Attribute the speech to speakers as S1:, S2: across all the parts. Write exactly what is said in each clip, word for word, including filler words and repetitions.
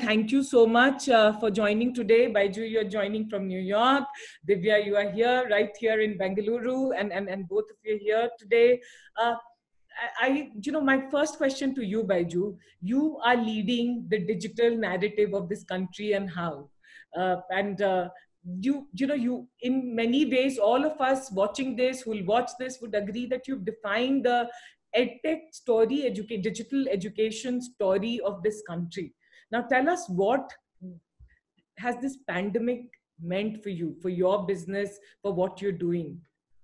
S1: thank you so much uh, for joining today. Baiju, you're joining from New York. Divya, you are here, right here in Bengaluru, and, and, and both of you are here today. Uh, I, you know, my first question to you, Baiju, you are leading the digital narrative of this country, and how? Uh, and uh, you, you know, you, in many ways, all of us watching this, who will watch this, would agree that you've defined the edtech story, educa- digital education story of this country. Now, tell us, what has this pandemic meant for you, for your business, for what you're doing?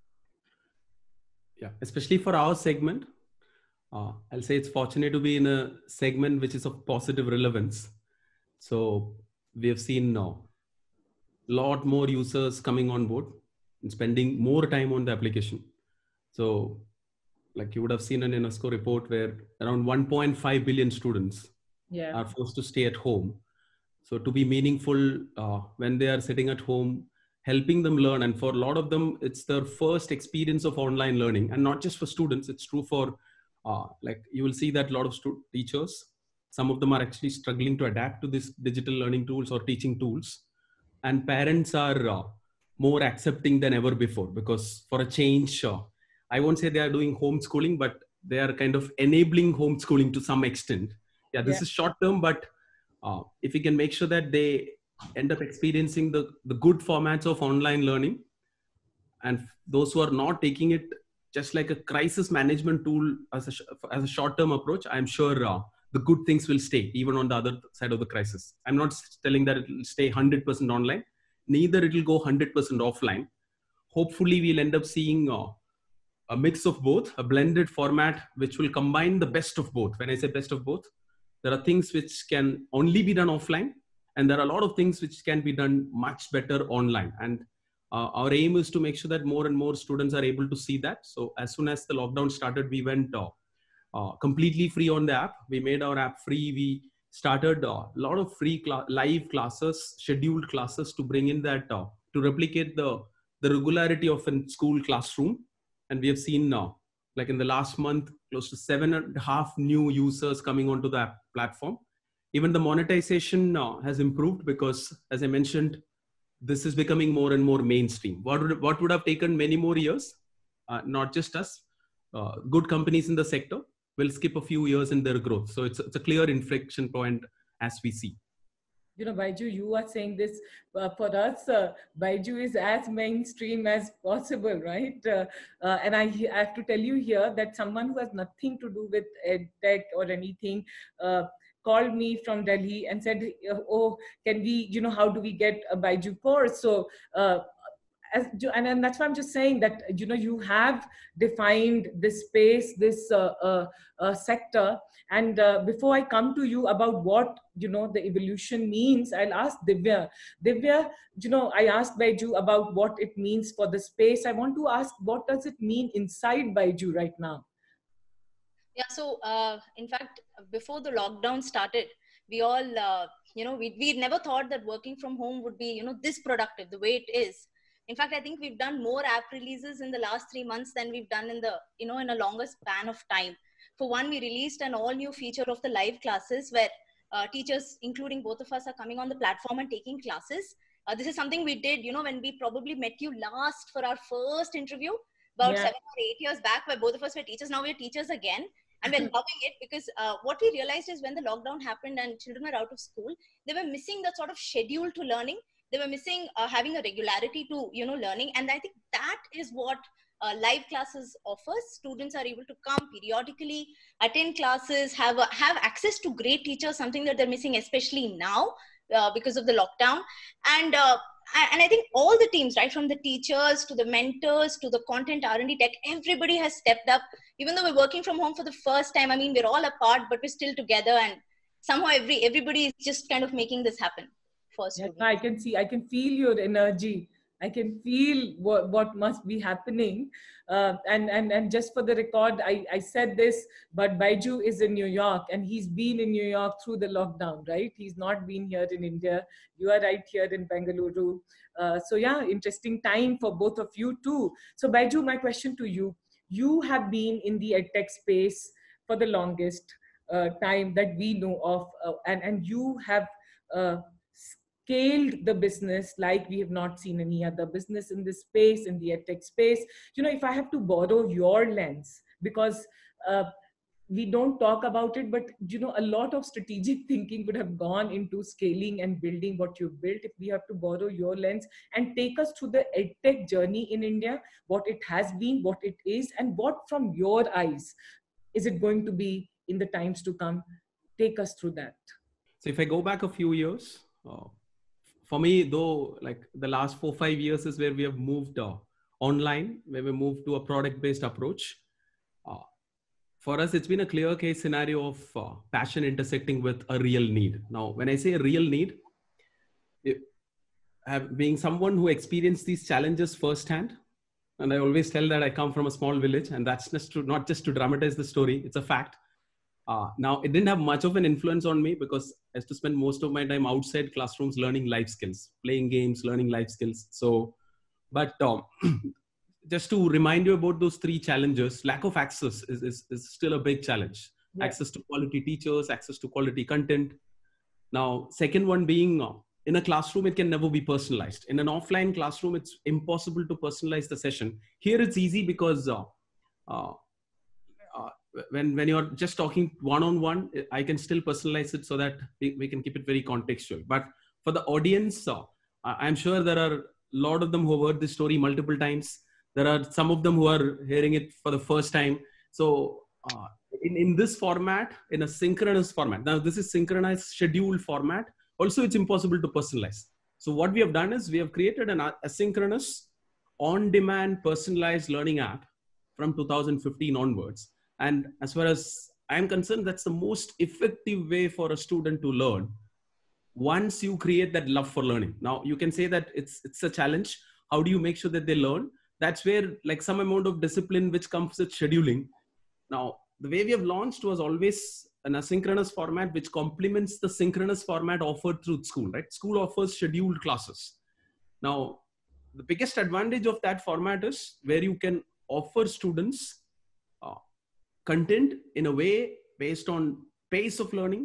S2: Yeah, especially for our segment, uh, I'll say it's fortunate to be in a segment which is of positive relevance. So we have seen now a lot more users coming on board and spending more time on the application. So like you would have seen an UNESCO report where around one point five billion students
S1: Yeah.
S2: are forced to stay at home. So to be meaningful uh, when they are sitting at home, helping them learn. And for a lot of them, it's their first experience of online learning. And not just for students, it's true for, uh, like you will see that a lot of stu- teachers, some of them are actually struggling to adapt to these digital learning tools or teaching tools. And parents are uh, more accepting than ever before, because for a change, uh, I won't say they are doing homeschooling, but they are kind of enabling homeschooling to some extent. Yeah, this
S1: Yeah.
S2: is short term, but uh, if we can make sure that they end up experiencing the, the good formats of online learning, and those who are not taking it just like a crisis management tool as a, as a short-term approach, I'm sure uh, the good things will stay even on the other side of the crisis. I'm not telling that it will stay one hundred percent online, neither it will go one hundred percent offline. Hopefully we'll end up seeing uh, a mix of both, a blended format which will combine the best of both. When I say best of both, there are things which can only be done offline, and there are a lot of things which can be done much better online. And uh, our aim is to make sure that more and more students are able to see that. So as soon as the lockdown started, we went uh, uh, completely free on the app. We made our app free. We started uh, a lot of free cl- live classes, scheduled classes, to bring in that, uh, to replicate the, the regularity of a school classroom. And we have seen now, like in the last month, close to seven and a half new users coming onto the app platform. Even the monetization uh, has improved, because as I mentioned, this is becoming more and more mainstream. What would, what would have taken many more years, uh, not just us, uh, good companies in the sector will skip a few years in their growth. So it's, it's a clear inflection point as we see.
S1: You know, Baiju, you are saying this uh, for us. Uh, Baiju is as mainstream as possible, right? Uh, uh, and I, I have to tell you here that someone who has nothing to do with ed tech or anything uh, called me from Delhi and said, "Oh, can we? You know, how do we get a Baiju course?" So. Uh, as, and, and that's why I'm just saying that, you know, you have defined this space, this uh, uh, uh, sector. And uh, before I come to you about what, you know, the evolution means, I'll ask Divya. Divya, you know, I asked Baiju about what it means for the space. I want to ask, what does it mean inside Baiju right now?
S3: Yeah, so uh, in fact, before the lockdown started, we all, uh, you know, we we never thought that working from home would be, you know, this productive the way it is. In fact, I think we've done more app releases in the last three months than we've done in the, you know, in a longer span of time. For one, we released an all new feature of the live classes where uh, teachers, including both of us, are coming on the platform and taking classes. Uh, this is something we did, you know, when we probably met you last for our first interview about
S1: Yeah.
S3: seven or eight years back, where both of us were teachers. Now we're teachers again. And we're loving it because uh, what we realized is when the lockdown happened and children were out of school, they were missing that sort of schedule to learning. They were missing uh, having a regularity to, you know, learning. And I think that is what uh, live classes offers. Students are able to come periodically, attend classes, have, a, have access to great teachers, something that they're missing, especially now uh, because of the lockdown. And uh, and I think all the teams, right, from the teachers to the mentors to the content R and D tech, everybody has stepped up. Even though we're working from home for the first time, I mean, we're all apart, but we're still together. And somehow every everybody is just kind of making this happen for
S1: Yes,
S3: students.
S1: I can see, I can feel your energy. I can feel what, what must be happening. Uh, and, and, and just for the record, I, I said this, but Baiju is in New York and he's been in New York through the lockdown, right? He's not been here in India. You are right here in Bengaluru. Uh, so yeah, interesting time for both of you too. So Baiju, my question to you, you have been in the edtech space for the longest uh, time that we know of, uh, and, and you have uh, scaled the business like we have not seen any other business in this space, in the edtech space. You know, if I have to borrow your lens, because uh, we don't talk about it, but you know, a lot of strategic thinking would have gone into scaling and building what you've built. If we have to borrow your lens and take us through the edtech journey in India, what it has been, what it is, and what from your eyes is it going to be in the times to come? Take us through that.
S2: So if I go back a few years, uh, for me, though, like the last four, five years is where we have moved uh, online, where we moved to a product-based approach. Uh, for us, it's been a clear case scenario of uh, passion intersecting with a real need. Now, when I say a real need, it, have, being someone who experienced these challenges firsthand, and I always tell that I come from a small village, and that's just to, not just to dramatize the story, it's a fact. Uh, now, it didn't have much of an influence on me because I used to spend most of my time outside classrooms learning life skills, playing games, learning life skills. So, but um, just to remind you about those three challenges, lack of access is, is, is still a big challenge. Yeah. Access to quality teachers, access to quality content. Now, second one being uh, in a classroom, it can never be personalized. In an offline classroom, it's impossible to personalize the session. Here, it's easy because uh, uh, uh, when, when you're just talking one-on-one, I can still personalize it so that we, we can keep it very contextual. But for the audience, uh, I'm sure there are a lot of them who have heard this story multiple times. There are some of them who are hearing it for the first time. So uh, in, in this format, in a synchronous format, now this is synchronized scheduled format. Also, it's impossible to personalize. So what we have done is we have created an asynchronous on-demand personalized learning app from two thousand fifteen onwards. And as far as I'm concerned, that's the most effective way for a student to learn once you create that love for learning. Now, you can say that it's, it's a challenge. How do you make sure that they learn? That's where like some amount of discipline which comes with scheduling. Now, the way we have launched was always an asynchronous format which complements the synchronous format offered through school, right? School offers scheduled classes. Now, the biggest advantage of that format is where you can offer students uh, content in a way based on pace of learning,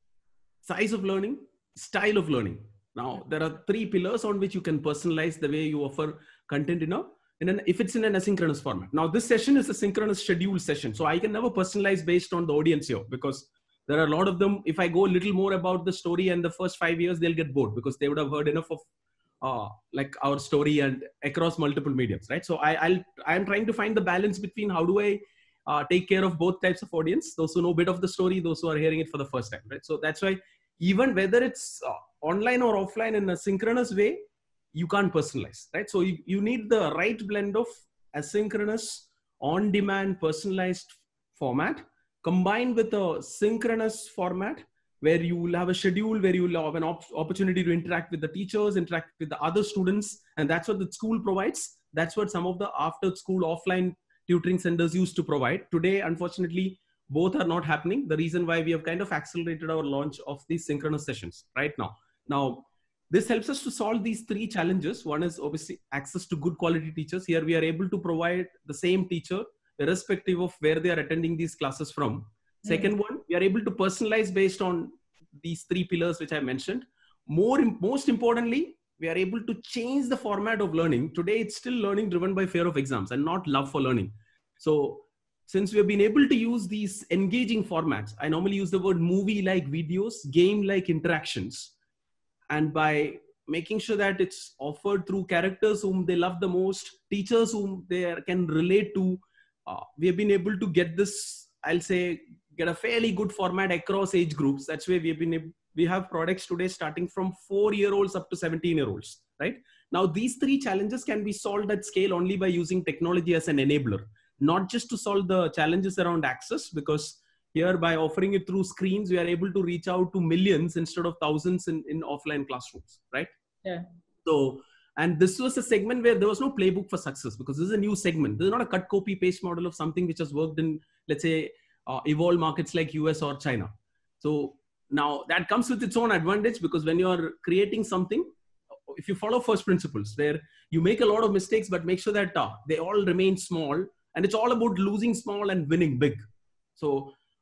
S2: size of learning, style of learning. Now, there are three pillars on which you can personalize the way you offer content in a In an, if it's in an asynchronous format. Now, this session is a synchronous scheduled session. So I can never personalize based on the audience here because there are a lot of them. If I go a little more about the story and the first five years, they'll get bored because they would have heard enough of uh, like our story and across multiple mediums, right? So I, I'll, I'm trying to find the balance between how do I uh, take care of both types of audience, those who know a bit of the story, those who are hearing it for the first time, right? So that's why even whether it's uh, online or offline in a synchronous way, you can't personalize, right? So you, you need the right blend of asynchronous, on-demand, personalized format combined with a synchronous format where you will have a schedule, where you will have an op opportunity to interact with the teachers, interact with the other students. And that's what the school provides. That's what some of the after-school offline tutoring centers used to provide. Today, unfortunately, both are not happening. The reason why we have kind of accelerated our launch of these synchronous sessions right now. Now, this helps us to solve these three challenges. One is obviously access to good quality teachers. Here we are able to provide the same teacher irrespective of where they are attending these classes from. Second one, we are able to personalize based on these three pillars which I mentioned. More, most importantly, we are able to change the format of learning. Today, it's still learning driven by fear of exams and not love for learning. So since we have been able to use these engaging formats, I normally use the word movie-like videos, game-like interactions. And by making sure that it's offered through characters whom they love the most, teachers whom they can relate to, uh, we have been able to get this, I'll say, get a fairly good format across age groups. That's why we have been able, we have products today starting from four-year-olds up to seventeen-year-olds, right? Now, these three challenges can be solved at scale only by using technology as an enabler, not just to solve the challenges around access, because here, by offering it through screens, we are able to reach out to millions instead of thousands in, in offline classrooms, right?
S1: Yeah.
S2: So, and this was a segment where there was no playbook for success because this is a new segment. This is not a cut, copy, paste model of something which has worked in, let's say, uh, evolved markets like U S or China. So now that comes with its own advantage because when you're creating something, if you follow first principles where you make a lot of mistakes, but make sure that uh, they all remain small, and it's all about losing small and winning big. So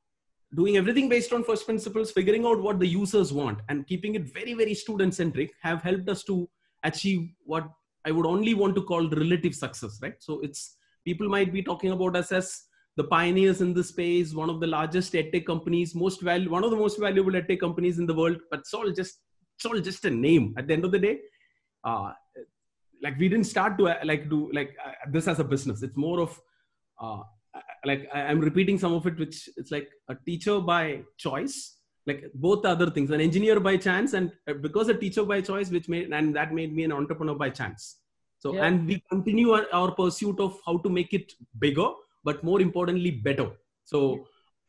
S2: doing everything based on first principles, figuring out what the users want and keeping it very, very student centric have helped us to achieve what I would only want to call relative success, right? So it's, people might be talking about us as the pioneers in the space, one of the largest edtech companies, most val- one of the most valuable edtech companies in the world, but it's all just, it's all just a name at the end of the day. Uh, like we didn't start to uh, like do like uh, this as a business. It's more of uh, like I, I'm repeating some of it, which it's like a teacher by choice, like both other things, an engineer by chance, and because a teacher by choice, which made, and that made me an entrepreneur by chance. So, yeah. And we continue our, our pursuit of how to make it bigger, but more importantly, better. So,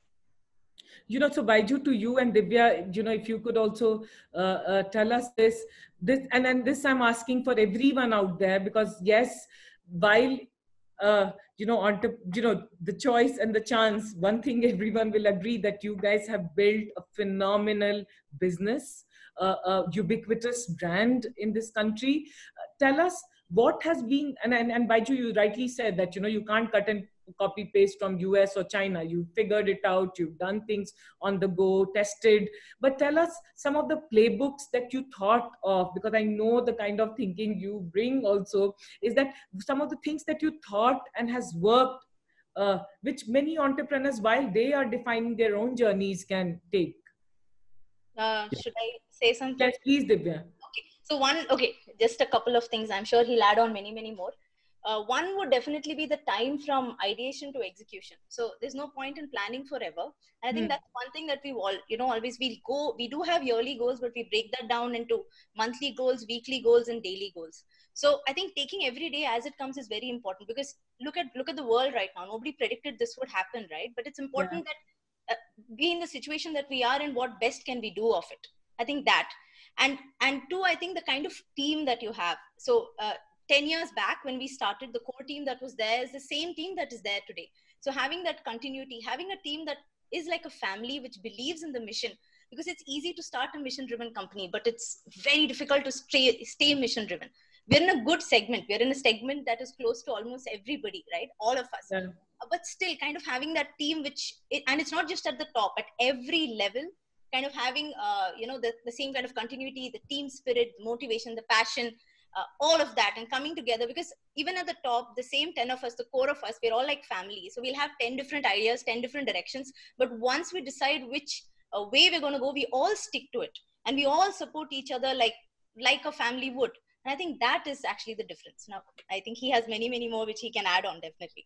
S1: you know, so Baiju, to you and Divya, you know, if you could also uh, uh, tell us this, this, and then this I'm asking for everyone out there, because yes, while, uh, you know, on to, you know, the choice and the chance, one thing everyone will agree that you guys have built a phenomenal business, uh, a ubiquitous brand in this country. Uh, tell us what has been, and, and, and Baiju, you rightly said that, you know, you can't cut and copy paste from U S or China. You figured it out, you've done things on the go, tested. But tell us some of the playbooks that you thought of, because I know the kind of thinking you bring also is that some of the things that you thought and has worked, uh, which many entrepreneurs, while they are defining their own journeys, can take.
S3: Uh, should I say something?
S1: Yes, please, Divya.
S3: Okay. So one, okay, just a couple of things. I'm sure he'll add on many, many more. Uh, one would definitely be the time from ideation to execution. So there's no point in planning forever. And I think mm. that's one thing that we all, you know, always we'll go, we do have yearly goals, but we break that down into monthly goals, weekly goals, and daily goals. So I think taking every day as it comes is very important, because look at, look at the world right now. Nobody predicted this would happen, right? But it's important yeah. that uh, be in the situation that we are in, what best can we do of it? I think that. And, and two, I think the kind of team that you have. So, uh, ten years back when we started, the core team that was there is the same team that is there today. So having that continuity, having a team that is like a family which believes in the mission, because it's easy to start a mission driven company, but it's very difficult to stay, stay mission driven. We're in a good segment. We're in a segment that is close to almost everybody, right? All of us. Yeah. But still kind of having that team, which, it, and it's not just at the top, at every level, kind of having, uh, you know, the, the same kind of continuity, the team spirit, the motivation, the passion, Uh, all of that, and coming together, because even at the top, the same ten of us, the core of us, we're all like family. So we'll have ten different ideas, ten different directions. But once we decide which uh, way we're going to go, we all stick to it. And we all support each other like, like a family would. And I think that is actually the difference. Now, I think he has many, many more, which he can add on, definitely.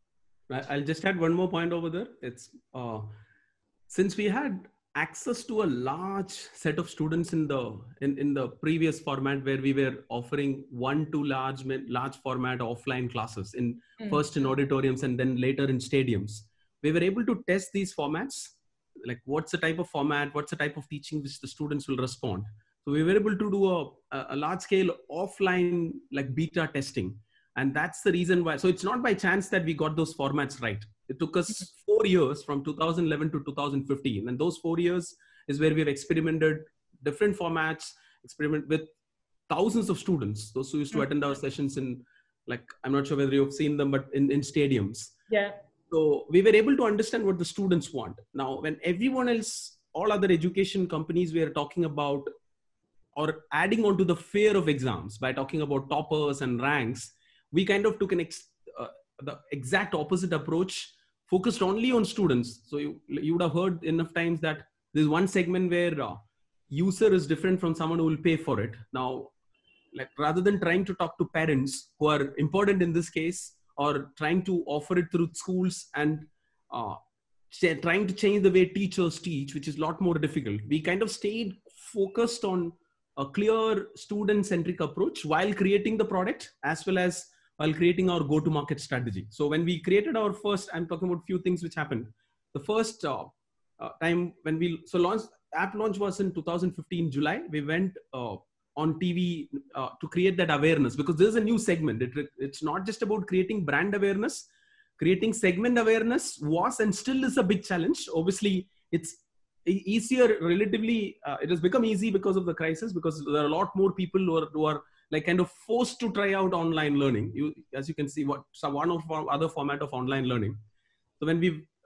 S2: I'll just add one more point over there. It's uh, since we had access to a large set of students in the in, in the previous format, where we were offering one to large large format offline classes in mm. first in auditoriums and then later in stadiums, we were able to test these formats, like what's the type of format, what's the type of teaching which the students will respond. So we were able to do a, a large scale offline like beta testing, and that's the reason why. So it's not by chance that we got those formats right. It took us four years from two thousand eleven to two thousand fifteen. And those four years is where we've experimented different formats, experiment with thousands of students, those who used to attend our sessions in, like, I'm not sure whether you've seen them, but in, in stadiums.
S1: Yeah.
S2: So we were able to understand what the students want. Now, when everyone else, all other education companies were talking about or adding on to the fear of exams by talking about toppers and ranks, we kind of took an ex, uh, the exact opposite approach, focused only on students. So you, you would have heard enough times that there's one segment where uh, user is different from someone who will pay for it. Now, like rather than trying to talk to parents who are important in this case, or trying to offer it through schools and uh, trying to change the way teachers teach, which is a lot more difficult, we kind of stayed focused on a clear student-centric approach while creating the product, as well as while creating our go-to-market strategy. So when we created our first, I'm talking about a few things which happened. The first uh, uh, time when we, so launch, app launch was in two thousand fifteen, July. We went uh, on T V uh, to create that awareness, because this is a new segment. It, it's not just about creating brand awareness. Creating segment awareness was and still is a big challenge. Obviously, it's easier relatively. Uh, it has become easy because of the crisis, because there are a lot more people who are, who are like kind of forced to try out online learning. You, as you can see, what so one of our other format of online learning. So when we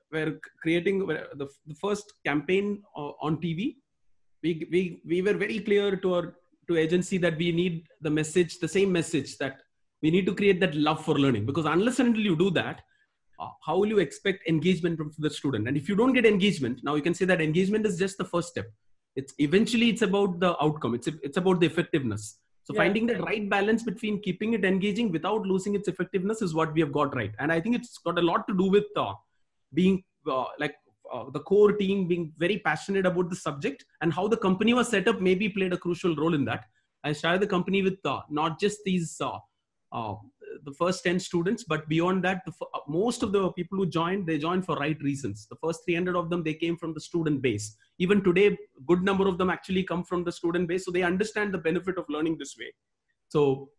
S2: were creating the, the first campaign uh, on T V, we, we, we were very clear to our to agency that we need the message, the same message, that we need to create that love for learning, because unless and until you do that, uh, how will you expect engagement from the student? And if you don't get engagement, now you can say that engagement is just the first step. It's eventually it's about the outcome. It's, it's about the effectiveness. So yeah. Finding the right balance between keeping it engaging without losing its effectiveness is what we have got right. And I think it's got a lot to do with uh, being uh, like uh, the core team being very passionate about the subject, and how the company was set up maybe played a crucial role in that. I started the company with uh, not just these uh, uh, the first ten students, but beyond that, the, uh, most of the people who joined, they joined for right reasons. The first three hundred of them, they came from the student base. Even today, good number of them actually come from the student base. So they understand the benefit of learning this way. So,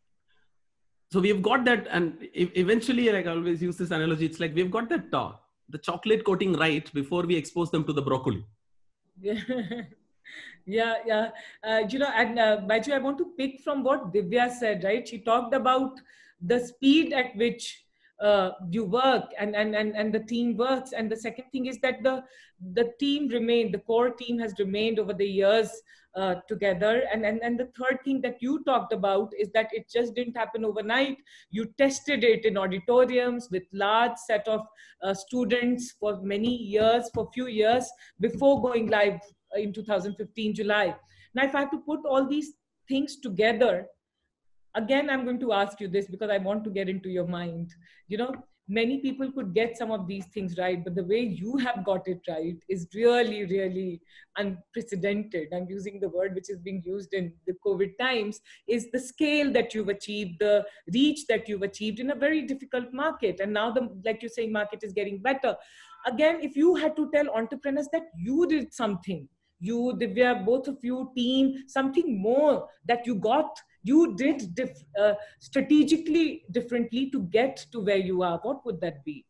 S2: so we've got that. And eventually, like I always use this analogy, it's like we've got that, uh, the chocolate coating right before we expose them to the broccoli.
S1: Yeah. Yeah, yeah. Uh, you know, and uh, Baiju, I want to pick from what Divya said, right? She talked about the speed at which uh, you work and, and, and, and the team works. And the second thing is that the, the team remained, the core team has remained over the years uh, together. And, and, and the third thing that you talked about is that it just didn't happen overnight. You tested it in auditoriums with large set of uh, students for many years, for few years before going live in two thousand fifteen July. Now, if I have to put all these things together, again, I'm going to ask you this because I want to get into your mind. You know, many people could get some of these things right, but the way you have got it right is really, really unprecedented. I'm using the word which is being used in the COVID times, is the scale that you've achieved, the reach that you've achieved in a very difficult market. And now the, like you're saying, market is getting better. Again, if you had to tell entrepreneurs that you did something, you, Divya, both of you, team, something more that you got, you did diff, uh, strategically differently to get to where you are, what would that be?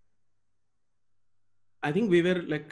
S2: I think we were like,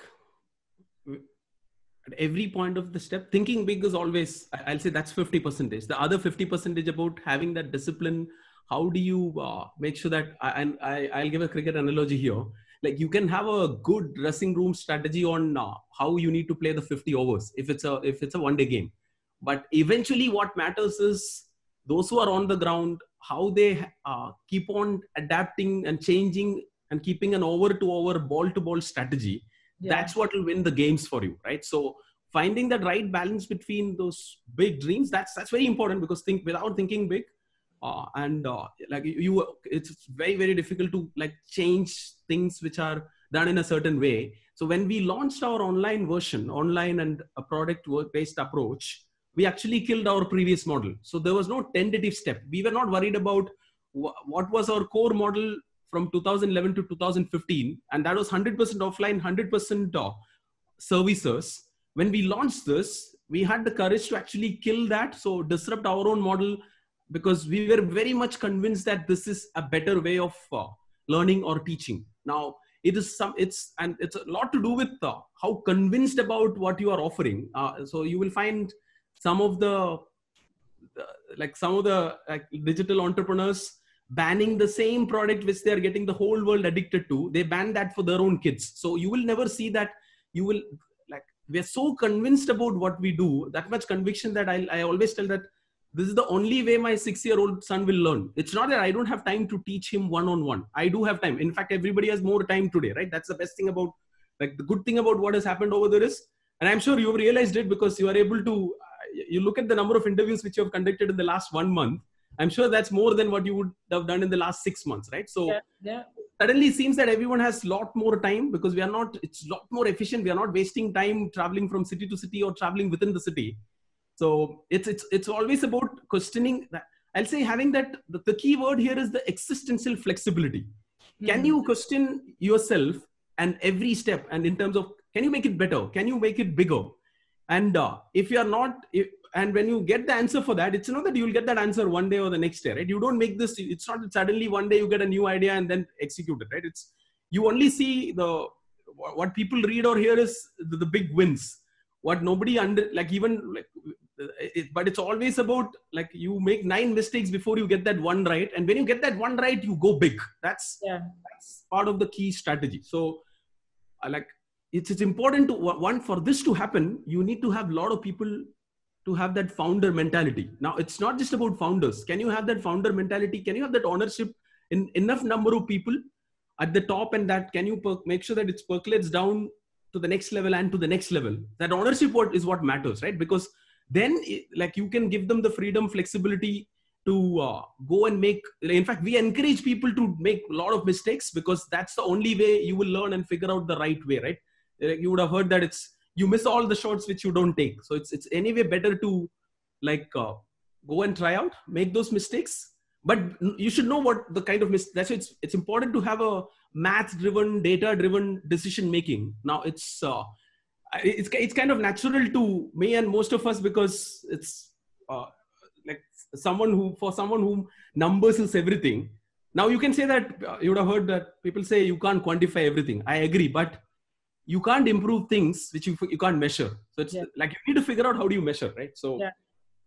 S2: at every point of the step, thinking big is always, I'll say that's fifty percentage. The other fifty percentage about having that discipline. How do you uh, make sure that, and I, I'll give a cricket analogy here. Like you can have a good dressing room strategy on uh, how you need to play the fifty overs if it's a if it's a one day game, but eventually what matters is those who are on the ground, how they uh, keep on adapting and changing and keeping an over to over, ball to ball strategy. Yeah. That's what will win the games for you, right? So finding that right balance between those big dreams, that's that's very important, because think without thinking big. Uh, and uh, like you, it's very, very difficult to like change things which are done in a certain way. So when we launched our online version, online and a product based approach, we actually killed our previous model. So there was no tentative step. We were not worried about wh what was our core model from two thousand eleven to two thousand fifteen. And that was one hundred percent offline, one hundred percent uh, services. When we launched this, we had the courage to actually kill that. So disrupt our own model, because we were very much convinced that this is a better way of uh, learning or teaching. Now, it is some, it's, and it's a lot to do with uh, how convinced about what you are offering. Uh, so you will find some of the, the like some of the like, digital entrepreneurs banning the same product which they are getting the whole world addicted to. They ban that for their own kids. So you will never see that. You will like, we're so convinced about what we do, that much conviction that I, I always tell that this is the only way my six-year-old son will learn. It's not that I don't have time to teach him one-on-one. I do have time. In fact, everybody has more time today, right? That's the best thing about, like the good thing about what has happened over there is, and I'm sure you've realized it because you are able to, uh, you look at the number of interviews which you have conducted in the last one month. I'm sure that's more than what you would have done in the last six months, right? So
S1: yeah, yeah.
S2: Suddenly it seems that everyone has a lot more time because we are not, it's a lot more efficient. We are not wasting time traveling from city to city or traveling within the city. So it's, it's, it's always about questioning that. I'll say having that, the, the key word here is the existential flexibility. Mm-hmm. Can you question yourself and every step, and in terms of, can you make it better? Can you make it bigger? And uh, if you are not, if, and when you get the answer for that, it's not that you'll get that answer one day or the next day, right? You don't make this, it's not that suddenly one day you get a new idea and then execute it, right? It's, you only see the, what people read or hear is the, the big wins. What nobody under, like even like, it, but it's always about like you make nine mistakes before you get that one right. And when you get that one right, you go big. That's, yeah. that's part of the key strategy. So uh, like it's, it's important to one, for this to happen, you need to have a lot of people to have that founder mentality. Now, it's not just about founders. Can you have that founder mentality? Can you have that ownership in enough number of people at the top, and that can you per- make sure that it percolates down to the next level and to the next level? That ownership what is what matters, right? Because then like you can give them the freedom, flexibility to uh, go and make, in fact, we encourage people to make a lot of mistakes, because that's the only way you will learn and figure out the right way, right? You would have heard that it's, you miss all the shots which you don't take. So it's, it's anyway better to like uh, go and try out, make those mistakes, but you should know what the kind of mis- that's why it's, it's important to have a math driven, data driven decision making. Now it's, uh, it's, it's kind of natural to me and most of us, because it's uh, like someone who, for someone who numbers is everything. Now you can say that uh, you would have heard that people say you can't quantify everything. I agree, but you can't improve things which you, you can't measure. So it's yeah. like you need to figure out how do you measure, right? So
S1: yeah.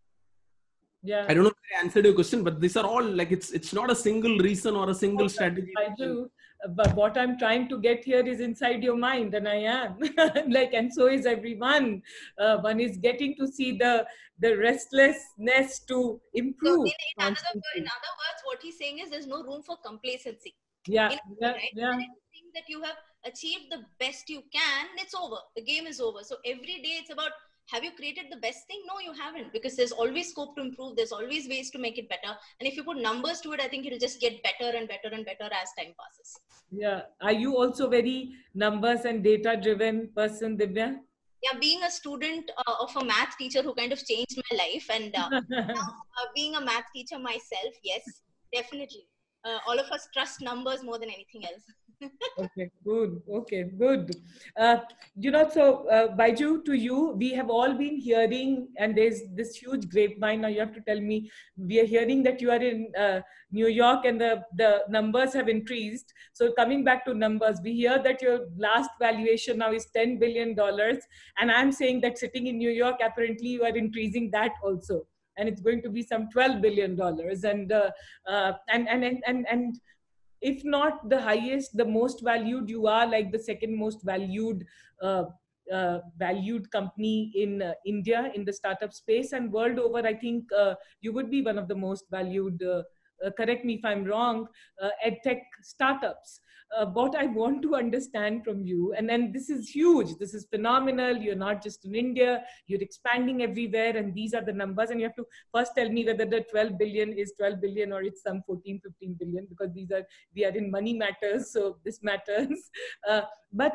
S1: Yeah.
S2: I don't know if I answered your question, but these are all like, it's it's not a single reason or a single oh, strategy.
S1: I do. But what I'm trying to get here is inside your mind, and I am like, and so is everyone. Uh, one is getting to see the the restlessness to improve.
S3: So in, in, another, in other words, what he's saying is there's no room for complacency.
S1: Yeah,
S3: in,
S1: yeah,
S3: right?
S1: yeah.
S3: Think that you have achieved the best you can, it's over. The game is over. So every day it's about, have you created the best thing? No, you haven't, because there's always scope to improve. There's always ways to make it better. And if you put numbers to it, I think it'll just get better and better and better as time passes.
S1: Yeah. Are you also very numbers and data driven person, Divya?
S3: Yeah, being a student uh, of a math teacher who kind of changed my life, and uh, now, uh, being a math teacher myself, yes, definitely. Uh, all of us trust numbers more than anything else.
S1: Okay, good. Okay, good. Uh, you know, so uh, Baiju, to you, we have all been hearing, and there's this huge grapevine. Now you have to tell me, we are hearing that you are in uh, New York and the, the numbers have increased. So coming back to numbers, we hear that your last valuation now is ten billion dollars. And I'm saying that sitting in New York, apparently you are increasing that also. And it's going to be some twelve billion dollars. And, uh, uh, and, and, and, and, and if not the highest, the most valued, you are like the second most valued uh, uh, valued company in uh, India in the startup space, and world over, I think uh, you would be one of the most valued, uh, uh, correct me if I'm wrong, uh, edtech startups. Uh, what I want to understand from you, and then this is huge, this is phenomenal, you're not just in India, you're expanding everywhere, and these are the numbers, and you have to first tell me whether the twelve billion is twelve billion or it's some fourteen, fifteen billion, because these are, we are in money matters, so this matters. Uh, but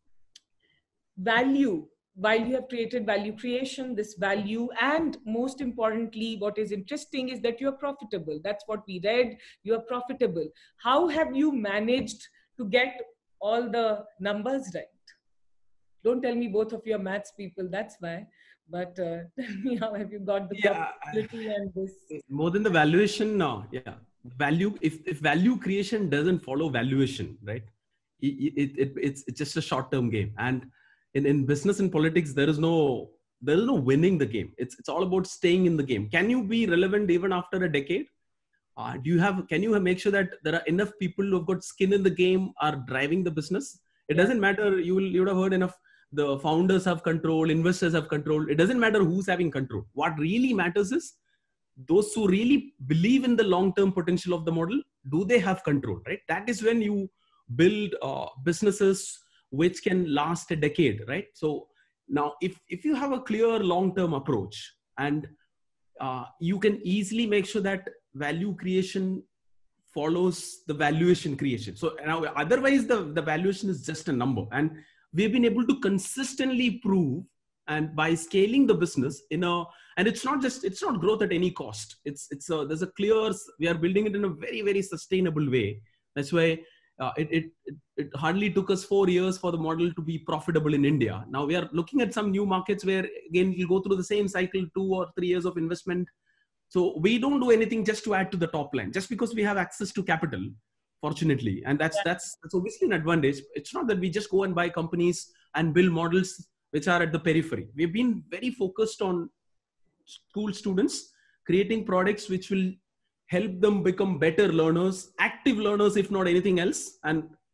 S1: value, while you have created value creation, this value, and most importantly, what is interesting is that you are profitable. That's what we read, you are profitable. How have you managed to get all the numbers right? Don't tell me both of you are maths people, that's why. But uh, tell me, how have you got the
S2: yeah,
S1: profitability and this?
S2: More than the valuation, no. Yeah, value. If, if value creation doesn't follow valuation, right? It, it, it, it's it's just a short-term game. And in, in business and politics, there is no there is no winning the game. It's it's all about staying in the game. Can you be relevant even after a decade? Uh, do you have? Can you make sure that there are enough people who've got skin in the game are driving the business? It yeah. doesn't matter. You will you would have heard enough. The founders have control, investors have control. It doesn't matter who's having control. What really matters is those who really believe in the long-term potential of the model. Do they have control? Right. That is when you build uh, businesses which can last a decade. Right. So now, if if you have a clear long-term approach, and uh, you can easily make sure that value creation follows the valuation creation. So now, otherwise, the, the valuation is just a number. And we've been able to consistently prove, and by scaling the business in a, and it's not just, it's not growth at any cost. It's, it's a, there's a clear, we are building it in a very, very sustainable way. That's why uh, it, it, it, it hardly took us four years for the model to be profitable in India. Now we are looking at some new markets where again, you'll go through the same cycle, two or three years of investment. So we don't do anything just to add to the top line, just because we have access to capital, fortunately. And that's, that's, that's obviously an advantage. It's not that we just go and buy companies and build models which are at the periphery. We've been very focused on school students, creating products which will help them become better learners, active learners, if not anything else. And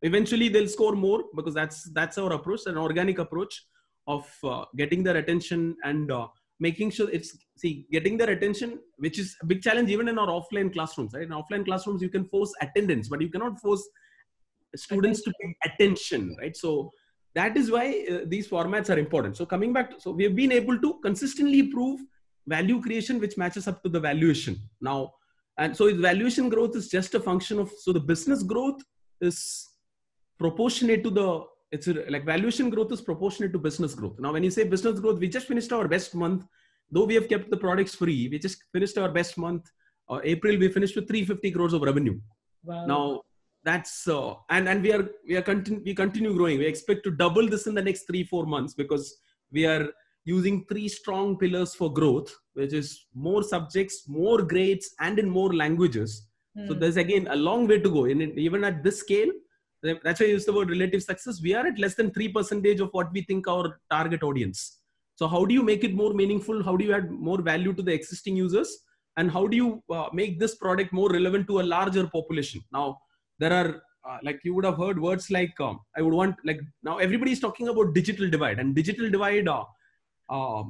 S2: eventually they'll score more, because that's that's our approach, an organic approach of uh, getting their attention and uh, making sure it's, see, getting their attention, which is a big challenge even in our offline classrooms, right? In offline classrooms, you can force attendance, but you cannot force students to pay attention, right? So that is why uh, these formats are important. So coming back, to, so we have been able to consistently prove value creation, which matches up to the valuation now. And so valuation growth is just a function of, so the business growth is proportionate to the, it's a, like valuation growth is proportionate to business growth. Now, when you say business growth, we just finished our best month, though we have kept the products free. We just finished our best month. Uh, April, we finished with three hundred fifty crores of revenue.
S1: Wow.
S2: Now, that's uh, and and we are we are continu- we continue growing. We expect to double this in the next three four months, because we are using three strong pillars for growth, which is more subjects, more grades, and in more languages. Hmm. So there's again a long way to go. In even at this scale, that's why I use the word relative success. We are at less than three percentage of what we think our target audience. So how do you make it more meaningful? How do you add more value to the existing users? And how do you uh, make this product more relevant to a larger population? Now, there are, uh, like you would have heard words like, um, I would want, like now everybody is talking about digital divide, and digital divide, uh, uh,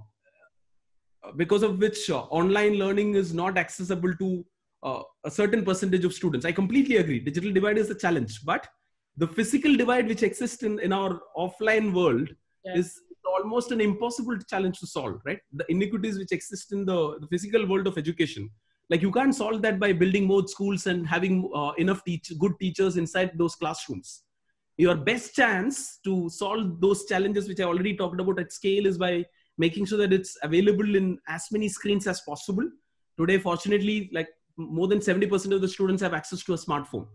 S2: because of which uh, online learning is not accessible to uh, a certain percentage of students. I completely agree. Digital divide is a challenge, but the physical divide which exists in, in our offline world yes. is almost an impossible challenge to solve, right? The inequities which exist in the, the physical world of education. Like you can't solve that by building more schools and having uh, enough teach good teachers inside those classrooms. Your best chance to solve those challenges, which I already talked about at scale, is by making sure that it's available in as many screens as possible. Today, fortunately, like more than seventy percent of the students have access to a smartphone.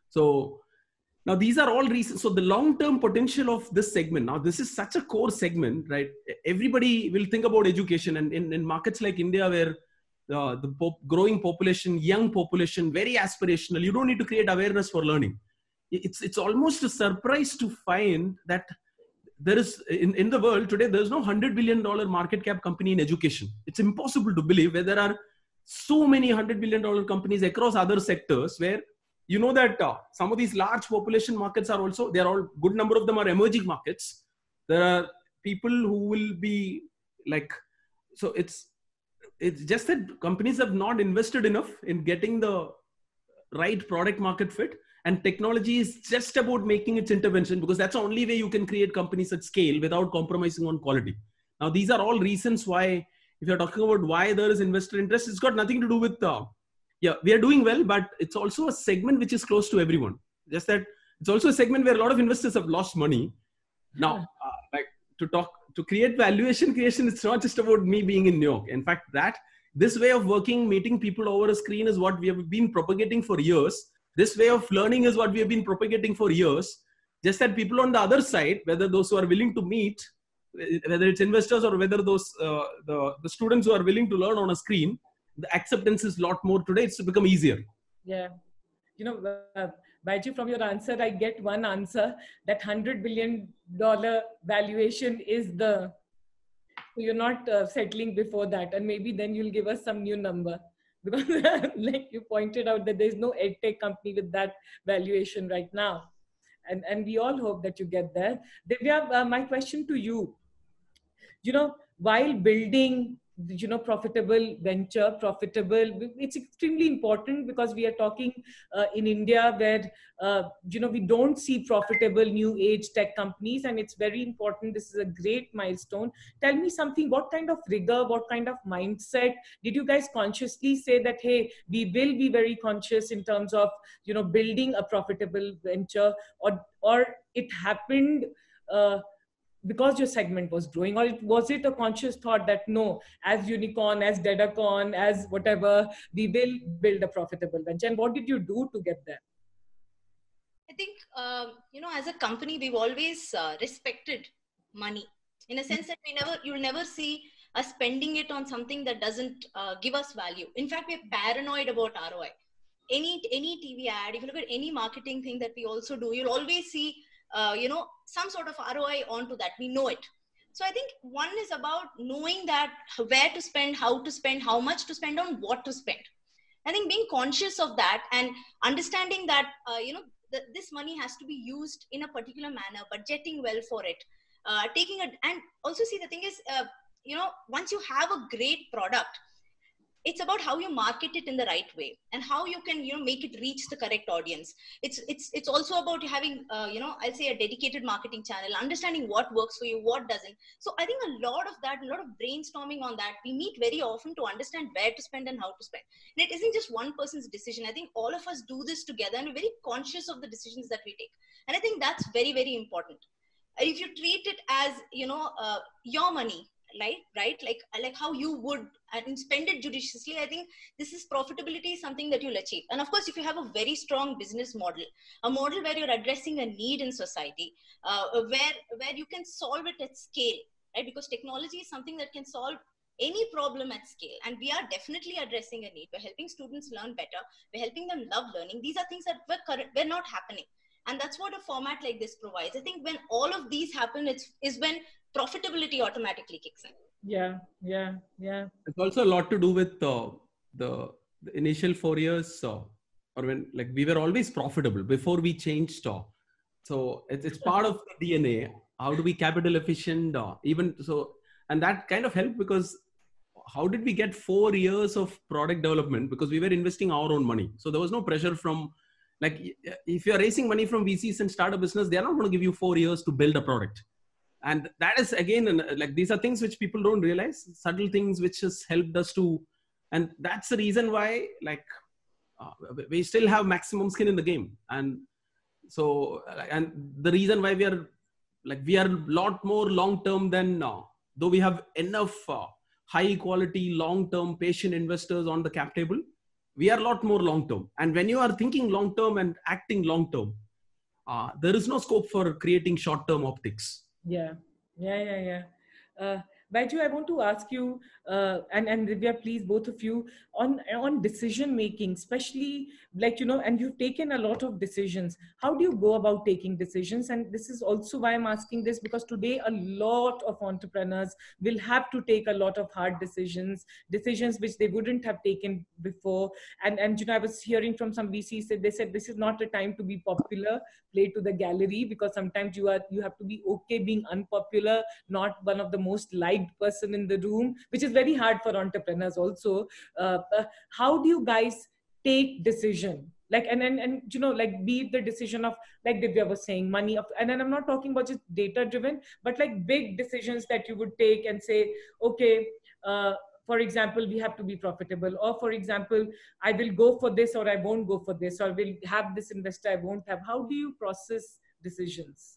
S2: So now these are all reasons. So the long-term potential of this segment, now this is such a core segment, right? Everybody will think about education, and in, in markets like India, where Uh, the pop growing population, young population, very aspirational. You don't need to create awareness for learning. It's, it's almost a surprise to find that there is, in, in the world today, there's no one hundred billion dollars market cap company in education. It's impossible to believe, where there are so many one hundred billion dollars companies across other sectors, where you know that uh, some of these large population markets are also, they're all, good number of them are emerging markets. There are people who will be like, so it's, It's just that companies have not invested enough in getting the right product market fit, and technology is just about making its intervention, because that's the only way you can create companies at scale without compromising on quality. Now, these are all reasons why, if you're talking about why there is investor interest, it's got nothing to do with, uh, yeah, we are doing well, but it's also a segment which is close to everyone. Just that it's also a segment where a lot of investors have lost money. Now, uh, like to talk, to create valuation creation, it's not just about me being in New York. In fact, that this way of working, meeting people over a screen, is what we have been propagating for years. This way of learning is what we have been propagating for years. Just that people on the other side, whether those who are willing to meet, whether it's investors or whether those uh, the, the students who are willing to learn on a screen, the acceptance is a lot more today. It's become easier.
S1: Yeah. You know, uh, Baiju, from your answer, I get one answer, that one hundred billion dollars valuation is the, you're not uh, settling before that. And maybe then you'll give us some new number, because like you pointed out that there's no edtech company with that valuation right now. And, and we all hope that you get there. Divya, uh, my question to you, you know, while building, you know, profitable venture, profitable, it's extremely important, because we are talking uh, in India where, uh, you know, we don't see profitable new age tech companies, and it's very important. This is a great milestone. Tell me something, what kind of rigor, what kind of mindset did you guys consciously say that, hey, we will be very conscious in terms of, you know, building a profitable venture, or, or it happened uh, because your segment was growing, or was it a conscious thought that no, as Unicorn, as Dedacon, as whatever, we will build a profitable venture? And what did you do to get there?
S3: I think, uh, you know, as a company, we've always uh, respected money, in a sense that we never, you'll never see us spending it on something that doesn't uh, give us value. In fact, we're paranoid about R O I. Any, any T V ad, if you look at any marketing thing that we also do, you'll always see Uh, you know, some sort of R O I onto that. We know it. So I think one is about knowing that where to spend, how to spend, how much to spend on, what to spend. I think being conscious of that and understanding that, uh, you know, the, this money has to be used in a particular manner, budgeting well for it, uh, taking a, and also see the thing is, uh, you know, once you have a great product, it's about how you market it in the right way and how you can, you know, make it reach the correct audience. It's it's it's also about having, uh, you know, I'll say a dedicated marketing channel, understanding what works for you, what doesn't. So I think a lot of that, a lot of brainstorming on that. We meet very often to understand where to spend and how to spend. And it isn't just one person's decision. I think all of us do this together and we're very conscious of the decisions that we take. And I think that's very, very important. If you treat it as, you know, uh, your money, right right like like how you would and spend it judiciously, I think this is profitability is something that you'll achieve. And of course, if you have a very strong business model, a model where you're addressing a need in society, uh, where where you can solve it at scale, right? Because technology is something that can solve any problem at scale, and we are definitely addressing a need. We're helping students learn better, we're helping them love learning. These are things that were current, were not happening, and that's what a format like this provides. I think when all of these happen, it's is when profitability automatically kicks in.
S1: Yeah, yeah, yeah.
S2: It's also a lot to do with uh, the, the initial four years, uh, or when like we were always profitable before we changed. Uh, so it's, it's part of the D N A. How do we capital efficient? Uh, even so, and that kind of helped because how did we get four years of product development? Because we were investing our own money. So there was no pressure from, like, if you're raising money from V Cs and start a business, they're not going to give you four years to build a product. And that is, again, like, these are things which people don't realize, subtle things which has helped us to, and that's the reason why, like, uh, we still have maximum skin in the game. And so, and the reason why we are, like, we are a lot more long-term than, uh, though we have enough uh, high quality, long-term patient investors on the cap table, we are a lot more long-term. And when you are thinking long-term and acting long-term, uh, there is no scope for creating short-term optics.
S1: Yeah, yeah, yeah, yeah. Uh, Baiju, I want to ask you, uh, and, and Divya, please, both of you, on, on decision making, especially, like, you know, and you've taken a lot of decisions. How do you go about taking decisions? And this is also why I'm asking this, because today a lot of entrepreneurs will have to take a lot of hard decisions, decisions which they wouldn't have taken before. And, and you know, I was hearing from some V Cs, that they said this is not a time to be popular, play to the gallery, because sometimes you are you have to be okay being unpopular, not one of the most liked person in the room, which is very hard for entrepreneurs also. Uh, uh, how do you guys take decision? Like, and, and, and, you know, like, be it the decision of, like Divya was saying, money of, and then I'm not talking about just data driven, but like big decisions that you would take and say, okay, uh, for example, we have to be profitable, or for example, I will go for this or I won't go for this, or will have this investor, I won't have. How do you process decisions?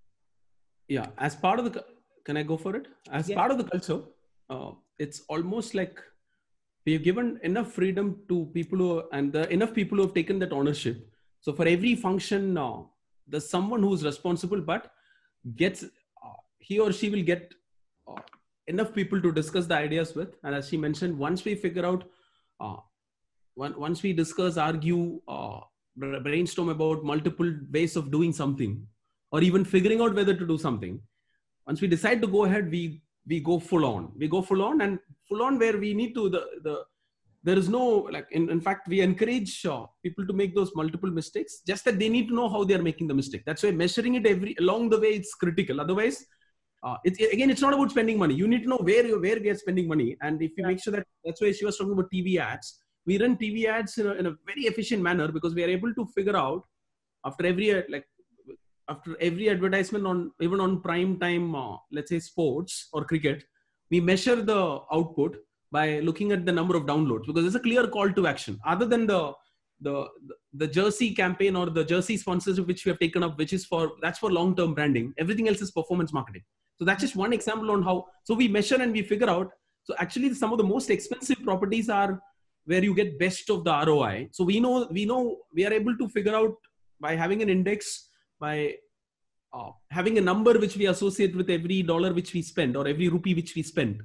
S2: Yeah, as part of the, can I go for it? As
S1: Yeah.
S2: part of the culture, uh, it's almost like we've given enough freedom to people who, and the, enough people who have taken that ownership. So for every function now, uh, there's someone who's responsible, but gets, uh, he or she will get uh, enough people to discuss the ideas with. And as she mentioned, once we figure out, uh, one, once we discuss, argue, uh, brainstorm about multiple ways of doing something, or even figuring out whether to do something, once we decide to go ahead, we we go full on. We go full on and full on where we need to. The the there is no, like, in, in fact, we encourage uh, people to make those multiple mistakes. Just that they need to know how they are making the mistake. That's why measuring it every along the way, it's critical. Otherwise, uh, it's again, it's not about spending money. You need to know where you where we are spending money, and if you
S1: Yeah.
S2: make sure that, that's why she was talking about T V ads. We run T V ads in a, in a very efficient manner because we are able to figure out after every like. After every advertisement on, even on prime time, uh, let's say sports or cricket, we measure the output by looking at the number of downloads, because there's a clear call to action. Other than the the the jersey campaign or the jersey sponsorship which we have taken up, which is for, that's for long-term branding. Everything else is performance marketing. So that's just one example on how. So we measure and we figure out. So actually, some of the most expensive properties are where you get best of the R O I. So we know we know we are able to figure out by having an index, by uh, having a number which we associate with every dollar which we spend or every rupee which we spend.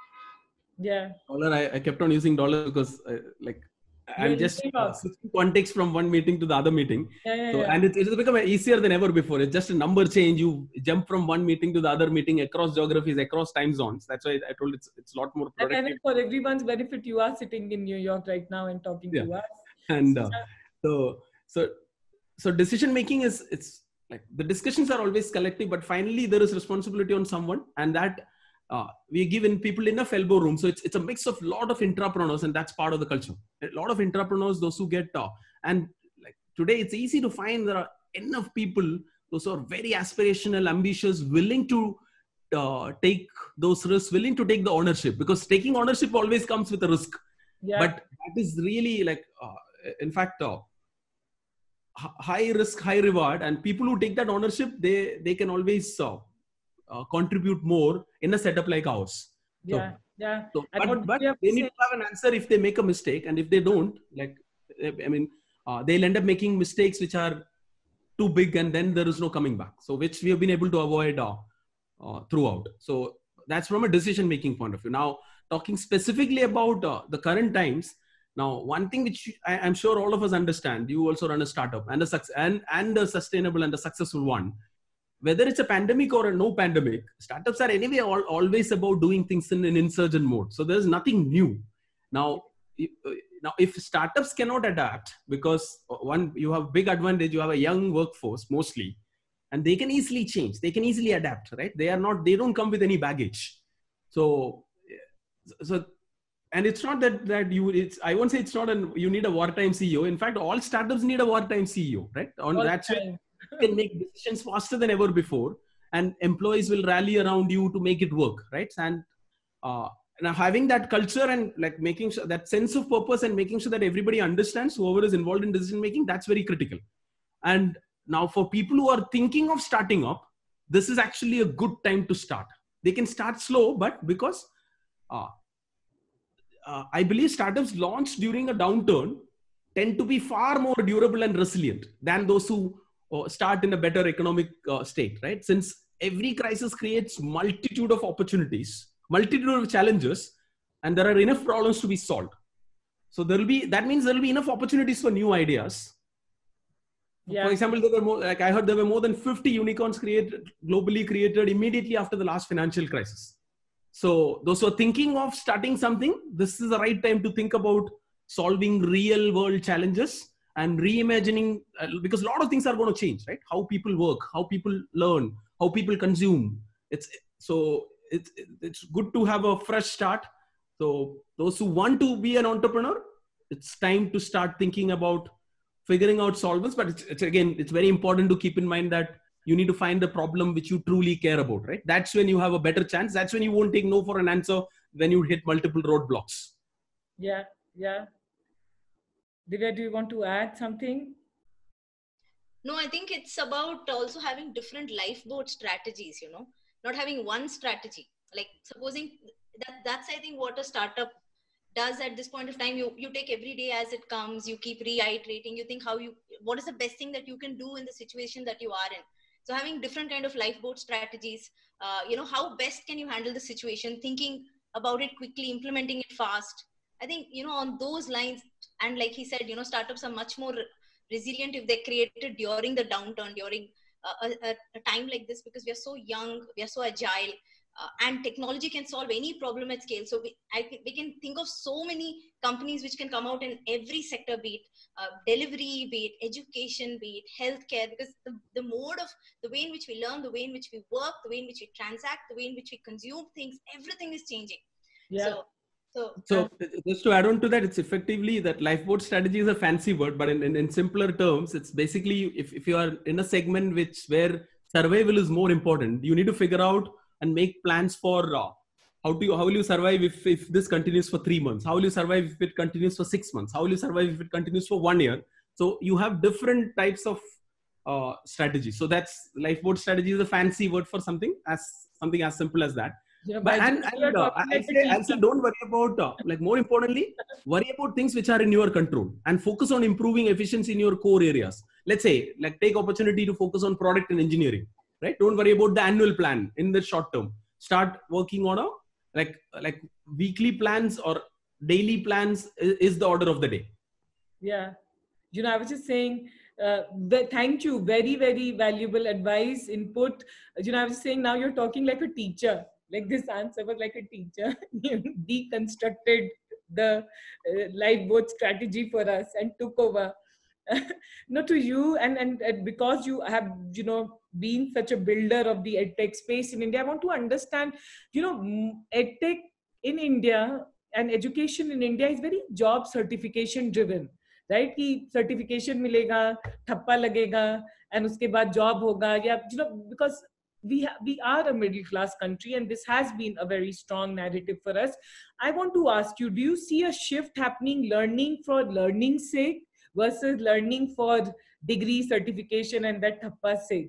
S1: Yeah.
S2: Dollar, I, I kept on using dollar because uh, like I'm
S1: You're
S2: just
S1: looking
S2: uh,
S1: up.
S2: switching context from one meeting to the other meeting.
S1: Yeah, yeah,
S2: So,
S1: yeah.
S2: and it, it has become easier than ever before. It's just a number change. You jump from one meeting to the other meeting across geographies, across time zones. That's why I told it's it's a lot more
S1: And,
S2: productive.
S1: and for everyone's benefit, you are sitting in New York right now and talking
S2: Yeah.
S1: to us.
S2: And uh, so so so decision making is, it's like the discussions are always collective, but finally there is responsibility on someone, and that uh, we give in people enough elbow room. So it's it's a mix of a lot of entrepreneurs, and that's part of the culture. A lot of entrepreneurs, those who get uh, and like today it's easy to find there are enough people, those who are very aspirational, ambitious, willing to uh, take those risks, willing to take the ownership, because taking ownership always comes with a risk.
S1: Yeah.
S2: But that is really like, uh, in fact, uh, high risk, high reward, and people who take that ownership, they they can always uh, uh, contribute more in a setup like ours.
S1: Yeah,
S2: so,
S1: yeah.
S2: So,
S1: And
S2: but
S1: what
S2: but
S1: we have
S2: they
S1: to
S2: need
S1: say-
S2: to have an answer if they make a mistake, and if they don't, like I mean, uh, they'll end up making mistakes which are too big, and then there is no coming back. So, which we have been able to avoid uh, uh, throughout. So that's from a decision making point of view. Now, talking specifically about uh, the current times. Now, one thing which I, I'm sure all of us understand, you also run a startup, and a success and, and a sustainable and a successful one. Whether it's a pandemic or a no pandemic, startups are anyway all, always about doing things in an insurgent mode. So there's nothing new. Now, if, now if startups cannot adapt, because one, you have big advantage, you have a young workforce mostly, and they can easily change, they can easily adapt, right? They are not, they don't come with any baggage. So, so and it's not that that you it's I won't say it's not an you need a wartime C E O. In fact, all startups need a wartime C E O, right? On
S1: all
S2: that
S1: time.
S2: you can make decisions faster than ever before, and employees will rally around you to make it work, right? And uh, now having that culture and like making sure that sense of purpose and making sure that everybody understands, whoever is involved in decision making, that's very critical. And now for people who are thinking of starting up, this is actually a good time to start. They can start slow, but because uh, uh, I believe startups launched during a downturn tend to be far more durable and resilient than those who uh, start in a better economic uh, state, right? Since every crisis creates multitude of opportunities, multitude of challenges, and there are enough problems to be solved. So there will be, that means there will be enough opportunities for new ideas. Yeah. For example, there were more, like I heard there were more than fifty unicorns created, globally created immediately after the last financial crisis. So those who are thinking of starting something, this is the right time to think about solving real world challenges and reimagining, uh, because a lot of things are going to change, right? How people work, how people learn, how people consume. It's so it's it's good to have a fresh start. So those who want to be an entrepreneur, it's time to start thinking about figuring out solvents. But it's, it's again, it's very important to keep in mind that you need to find the problem which you truly care about, right? That's when you have a better chance. That's when you won't take no for an answer when you hit multiple roadblocks.
S1: Yeah, yeah. Divya, do you want to add something?
S3: No, I think it's about also having different lifeboat strategies, you know, not having one strategy. Like supposing that that's, I think, what a startup does at this point of time. You, you take every day as it comes, you keep reiterating, you think how you, what is the best thing that you can do in the situation that you are in. So having different kind of lifeboat strategies, uh, you know, how best can you handle the situation, thinking about it quickly, implementing it fast. I think, you know, on those lines, and like he said, you know, startups are much more resilient if they're created during the downturn, during a, a, a time like this, because we are so young, we are so agile, uh, and technology can solve any problem at scale. So we, I, we can think of so many companies which can come out in every sector, be it uh, delivery, be it education, be it healthcare, because the, the mode of the way in which we learn, the way in which we work, the way in which we transact, the way in which we consume things, everything is changing.
S1: Yeah.
S3: So, so,
S2: so just to add on to that, it's effectively that lifeboat strategy is a fancy word, but in, in, in simpler terms, it's basically if, if you are in a segment which where survival is more important, you need to figure out and make plans for uh, how to how will you survive if, if this continues for three months? How will you survive if it continues for six months? How will you survive if it continues for one year? So you have different types of uh, strategies. So that's lifeboat strategy is a fancy word for something as something as simple as that.
S1: You know,
S2: But and, and uh, I, say, I say don't worry about uh, like more importantly, worry about things which are in your control and focus on improving efficiency in your core areas. Let's say like take opportunity to focus on product and engineering, right? Don't worry about the annual plan in the short term. Start working on a like like weekly plans or daily plans is, is the order of the day.
S1: Yeah, you know, I was just saying. Uh, the, thank you, very very valuable advice, input. You know, I was saying now you're talking like a teacher. Like this answer was like a teacher. You deconstructed the uh, lifeboat strategy for us and took over. no, to you, and, and and because you have, you know, been such a builder of the edtech space in India, I want to understand, you know, m- edtech in India and education in India is very job certification driven, right? कि certification मिलेगा, ठप्पा लगेगा, and उसके बाद job होगा, या, you know, because we ha- we are a middle class country, and this has been a very strong narrative for us. I want to ask you, do you see a shift happening, learning for learning's sake versus learning for degree certification and that thappa's sake?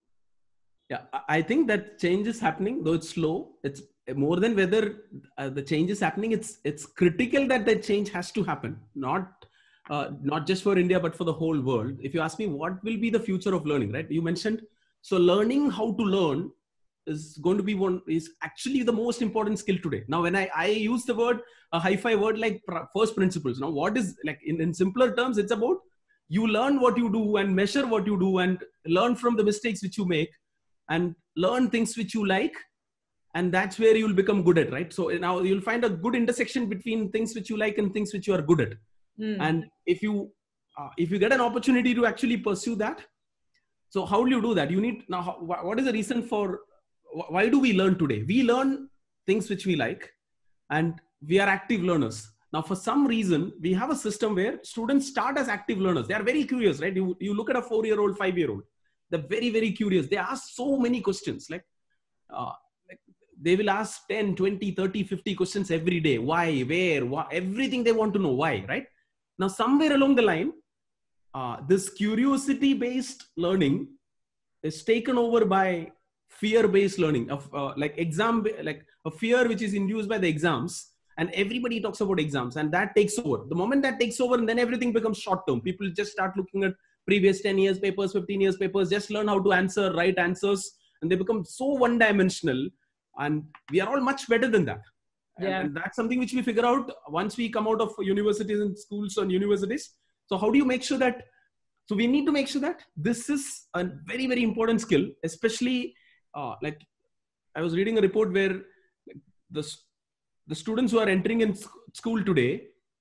S2: Yeah, I I think that change is happening, though it's slow. It's more than whether uh, the change is happening. It's it's critical that the change has to happen, not uh, not just for India but for the whole world. If you ask me, what will be the future of learning, right? You mentioned, so learning how to learn is going to be one is actually the most important skill today. Now, when I I use the word a hi-fi word like pr- first principles. Now, what is like in, in simpler terms, it's about you learn what you do and measure what you do and learn from the mistakes which you make and learn things which you like, and that's where you'll become good at, right? So now you'll find a good intersection between things which you like and things which you are good at.
S1: Mm.
S2: And if you uh, if you get an opportunity to actually pursue that, so how do you do that? You need now how, what is the reason for why do we learn today? We learn things which we like, and we are active learners. Now, for some reason, we have a system where students start as active learners. They are very curious, right? You, you look at a four-year-old, five-year-old. They're very, very curious. They ask so many questions. Like, uh, like they will ask ten, twenty, thirty, fifty questions every day. Why, where, why, everything they want to know. Why, right? Now, somewhere along the line, uh, this curiosity-based learning is taken over by fear-based learning of uh, like exam, like a fear which is induced by the exams. And everybody talks about exams, and that takes over. The moment that takes over, and then everything becomes short-term. People just start looking at previous ten years papers, fifteen years papers, just learn how to answer, write answers, and they become so one-dimensional. And we are all much better than that.
S1: Yeah.
S2: And, and that's something which we figure out once we come out of universities and schools and universities. So how do you make sure that, so we need to make sure that this is a very, very important skill, especially uh, like I was reading a report where the, the students who are entering in school today,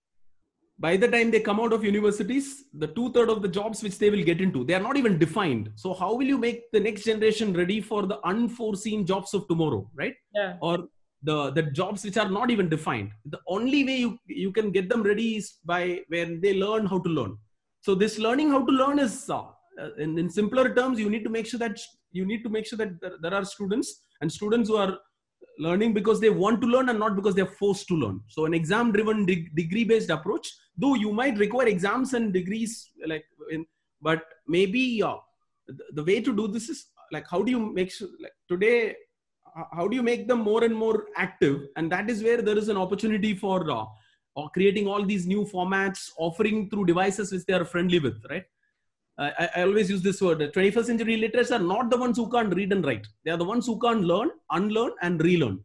S2: by the time they come out of universities, the two thirds of the jobs which they will get into, they are not even defined. So how will you make the next generation ready for the unforeseen jobs of tomorrow, right?
S1: Yeah.
S2: Or the, the jobs which are not even defined. The only way you, you can get them ready is by when they learn how to learn. So this learning how to learn is, uh, in, in simpler terms, you need to make sure that you need to make sure that there, there are students and students who are learning because they want to learn and not because they're forced to learn. So an exam driven de- degree based approach, though you might require exams and degrees, like in, but maybe uh, the, the way to do this is like, how do you make sure like today, how do you make them more and more active? And that is where there is an opportunity for uh, or creating all these new formats, offering through devices which they are friendly with, right? I, I always use this word. twenty-first century illiterates are not the ones who can't read and write. They are the ones who can't learn, unlearn, and relearn.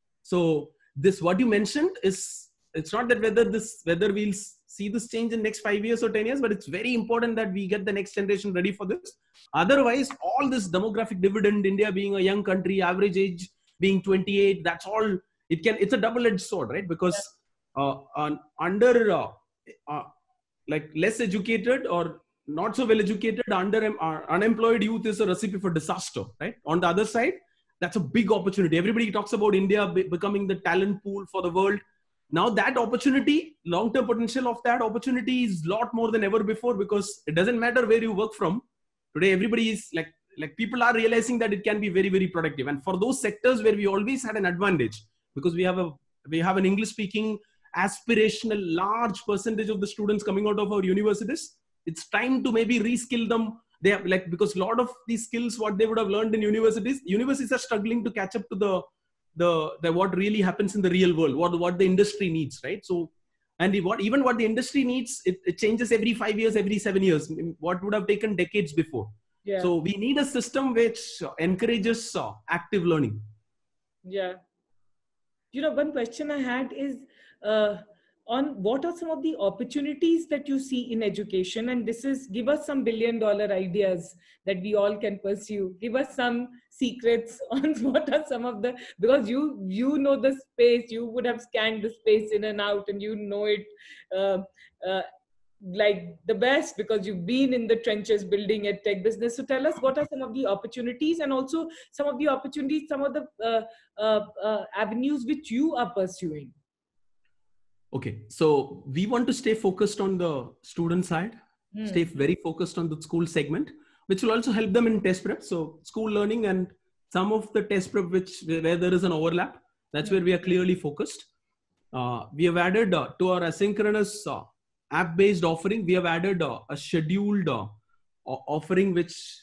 S2: So this, what you mentioned is, it's not that whether this, whether we'll see this change in next five years or ten years, but it's very important that we get the next generation ready for this. Otherwise, all this demographic dividend, India being a young country, average age being twenty-eight, that's all, it can, it's a double-edged sword, right? Because uh, on, under uh, uh, like less educated or not so well educated, under uh, unemployed youth is a recipe for disaster, right? On the other side, that's a big opportunity. Everybody talks about India be- becoming the talent pool for the world. Now that opportunity, long-term potential of that opportunity is a lot more than ever before, because it doesn't matter where you work from. Today, everybody is like, like people are realizing that it can be very, very productive. And for those sectors where we always had an advantage, because we have a, we have an English-speaking aspirational large percentage of the students coming out of our universities, it's time to maybe reskill them. They have like, because a lot of these skills, what they would have learned in universities, universities are struggling to catch up to the, the, the what really happens in the real world, what, what the industry needs, right? So, and what, even what the industry needs, it, it changes every five years, every seven years, what would have taken decades before. Yeah. So we need a system which encourages uh, active learning.
S1: Yeah. You know, one question I had is, uh, on what are some of the opportunities that you see in education? And this is, give us some billion dollar ideas that we all can pursue. Give us some secrets on what are some of the, because you, you know the space, you would have scanned the space in and out and you know it. Uh, uh, like the best because you've been in the trenches building a tech business. So tell us, what are some of the opportunities, and also some of the opportunities, some of the uh, uh, uh, avenues which you are pursuing?
S2: Okay, so we want to stay focused on the student side, mm. stay very focused on the school segment, which will also help them in test prep. So school learning and some of the test prep, which where there is an overlap, that's mm. where we are clearly focused. Uh, we have added uh, to our asynchronous uh, app-based offering, we have added uh, a scheduled uh, offering, which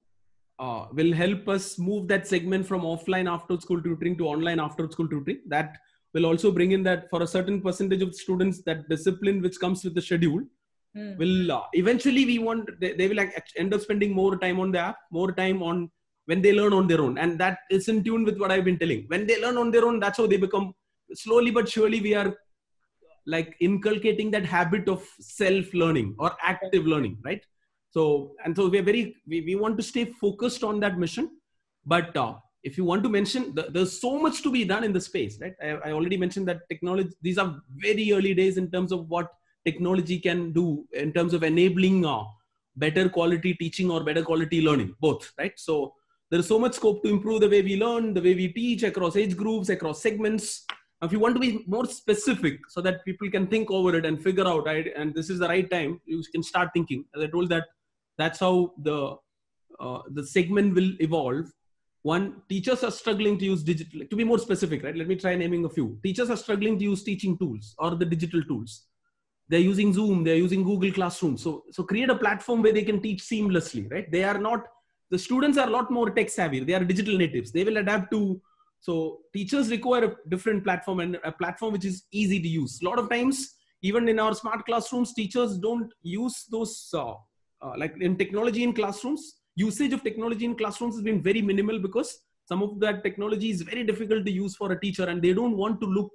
S2: uh, will help us move that segment from offline after-school tutoring to online after-school tutoring. That will also bring in that for a certain percentage of students, that discipline which comes with the schedule mm. will uh, eventually we want, they, they will like end up spending more time on the app, more time on when they learn on their own. And that is in tune with what I've been telling. When they learn on their own, that's how they become, slowly but surely we are like inculcating that habit of self-learning or active learning, right? So, and so we're very, we, we want to stay focused on that mission. But uh, if you want to mention, the, there's so much to be done in the space, right? I, I already mentioned that technology, these are very early days in terms of what technology can do in terms of enabling uh, better quality teaching or better quality learning, both, right? So there is so much scope to improve the way we learn, the way we teach across age groups, across segments. If you want to be more specific so that people can think over it and figure out, right, and this is the right time, you can start thinking. As I told that, that's how the, uh, the segment will evolve. One, teachers are struggling to use digital, to be more specific, right? Let me try naming a few. Teachers are struggling to use teaching tools or the digital tools. They're using Zoom, they're using Google Classroom. So, so create a platform where they can teach seamlessly, right? They are not, the students are a lot more tech savvy. They are digital natives. They will adapt to, so teachers require a different platform and a platform which is easy to use. A lot of times, even in our smart classrooms, teachers don't use those, uh, uh, like in technology in classrooms, usage of technology in classrooms has been very minimal because some of that technology is very difficult to use for a teacher, and they don't want to look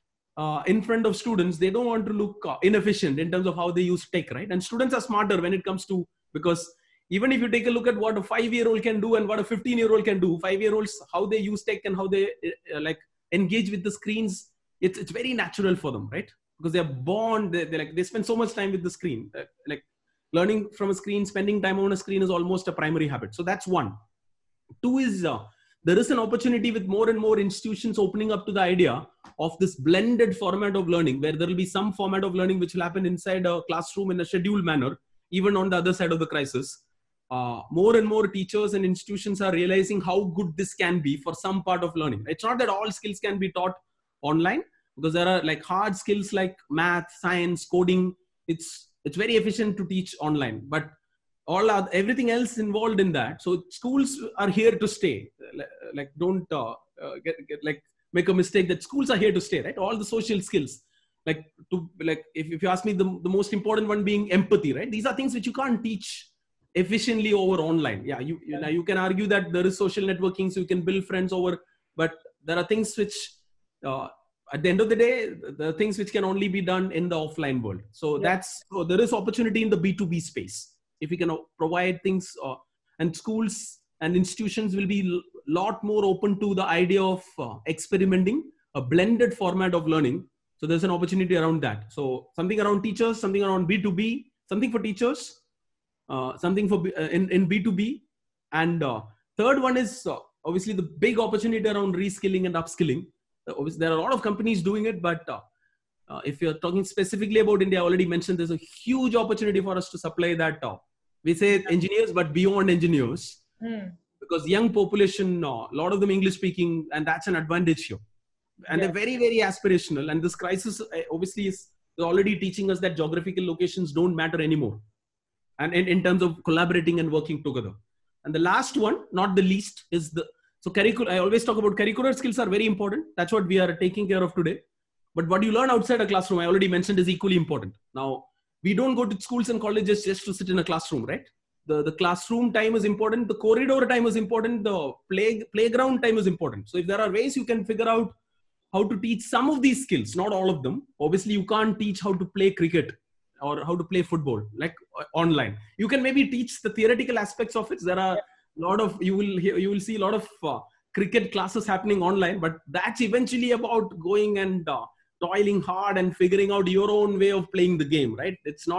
S2: uh, in front of students. They don't want to look uh, inefficient in terms of how they use tech, right? And students are smarter when it comes to, because even if you take a look at what a five-year-old can do and what a fifteen-year-old can do, five-year-olds, how they use tech and how they uh, like engage with the screens, it's it's very natural for them, right? Because they're born, they they like they spend so much time with the screen. Uh, like learning from a screen, spending time on a screen is almost a primary habit. So that's one. Two is uh, there is an opportunity with more and more institutions opening up to the idea of this blended format of learning, where there will be some format of learning which will happen inside a classroom in a scheduled manner, even on the other side of the crisis. Uh, more and more teachers and institutions are realizing how good this can be for some part of learning. It's not that all skills can be taught online, because there are like hard skills like math, science, coding. It's it's very efficient to teach online, but all other, everything else involved in that. So schools are here to stay. Like don't uh, uh, get, get like make a mistake that schools are here to stay, right? All the social skills, like to like if, if you ask me, the, the most important one being empathy, right? These are things which you can't teach efficiently over online. Yeah, you you, know, you can argue that there is social networking, so you can build friends over, but there are things which uh, at the end of the day, the things which can only be done in the offline world. So yeah. that's, so there is opportunity in the B two B space. If we can provide things, uh, and schools and institutions will be a lot more open to the idea of uh, experimenting a blended format of learning. So there's an opportunity around that. So something around teachers, something around B two B, something for teachers, uh, something for uh, in, in B two B. And uh, third one is uh, obviously the big opportunity around reskilling and upskilling. Obviously, there are a lot of companies doing it, but uh, uh, if you're talking specifically about India, I already mentioned there's a huge opportunity for us to supply that. Uh, we say engineers, but beyond engineers, mm. because young population, a uh, lot of them English speaking, and that's an advantage here. And yeah. they're very, very aspirational. And this crisis uh, obviously is already teaching us that geographical locations don't matter anymore. And in, in terms of collaborating and working together. And the last one, not the least, is the So curricular, I always talk about curricular skills are very important. That's what we are taking care of today. But what you learn outside a classroom, I already mentioned, is equally important. Now, we don't go to schools and colleges just to sit in a classroom, right? The, the classroom time is important. The corridor time is important. The play, playground time is important. So if there are ways you can figure out how to teach some of these skills, not all of them. Obviously, you can't teach how to play cricket or how to play football, like uh, online. You can maybe teach the theoretical aspects of it. There are a lot of, you will hear, you will see a lot of uh, cricket classes happening online, but that's eventually about going and uh, toiling hard and figuring out your own way of playing the game, right? It's not,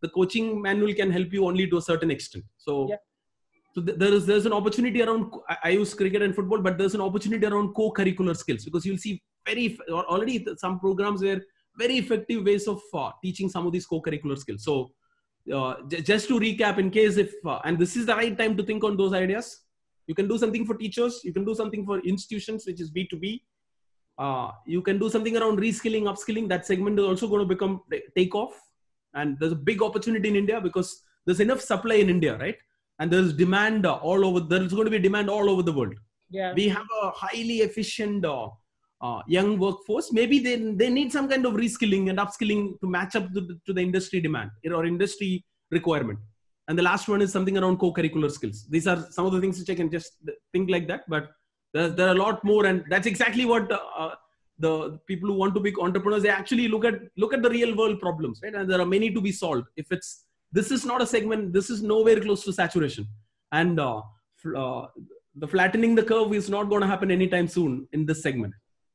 S2: the coaching manual can help you only to a certain extent. So,
S1: yeah.
S2: so th- there is there's an opportunity around. I, I use cricket and football, but there's an opportunity around co-curricular skills, because you'll see very already some programs where very effective ways of uh, teaching some of these co-curricular skills. So, uh, j- just to recap, in case if uh, and this is the right time to think on those ideas. You can do something for teachers. You can do something for institutions, which is B two B. Uh, you can do something around reskilling, upskilling. That segment is also going to become take off, and there's a big opportunity in India because there's enough supply in India, right? And there's demand uh, all over. There's going to be demand all over the world.
S1: Yeah.
S2: We have a highly efficient uh, uh, young workforce. Maybe they they need some kind of reskilling and upskilling to match up to the, to the industry demand or industry requirement. And the last one is something around co-curricular skills. These are some of the things which I can just think like that, but there, there are a lot more, and that's exactly what uh, the people who want to be entrepreneurs, they actually look at look at the real world problems, right? And there are many to be solved. If it's this is not a segment, this is nowhere close to saturation, and uh, uh, the flattening the curve is not going to happen anytime soon in this segment.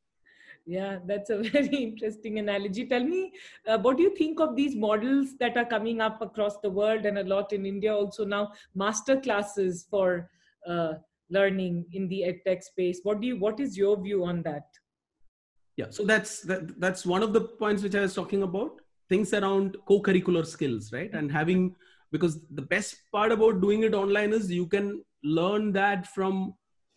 S1: Yeah, that's a very interesting analogy. Tell me, uh, what do you think of these models that are coming up across the world and a lot in India also now, master classes for uh, learning in the edtech space? What do you, what is your view on that?
S2: Yeah, so that's that, that's one of the points which I was talking about, things around co-curricular skills, right? And having, because the best part about doing it online is you can learn that from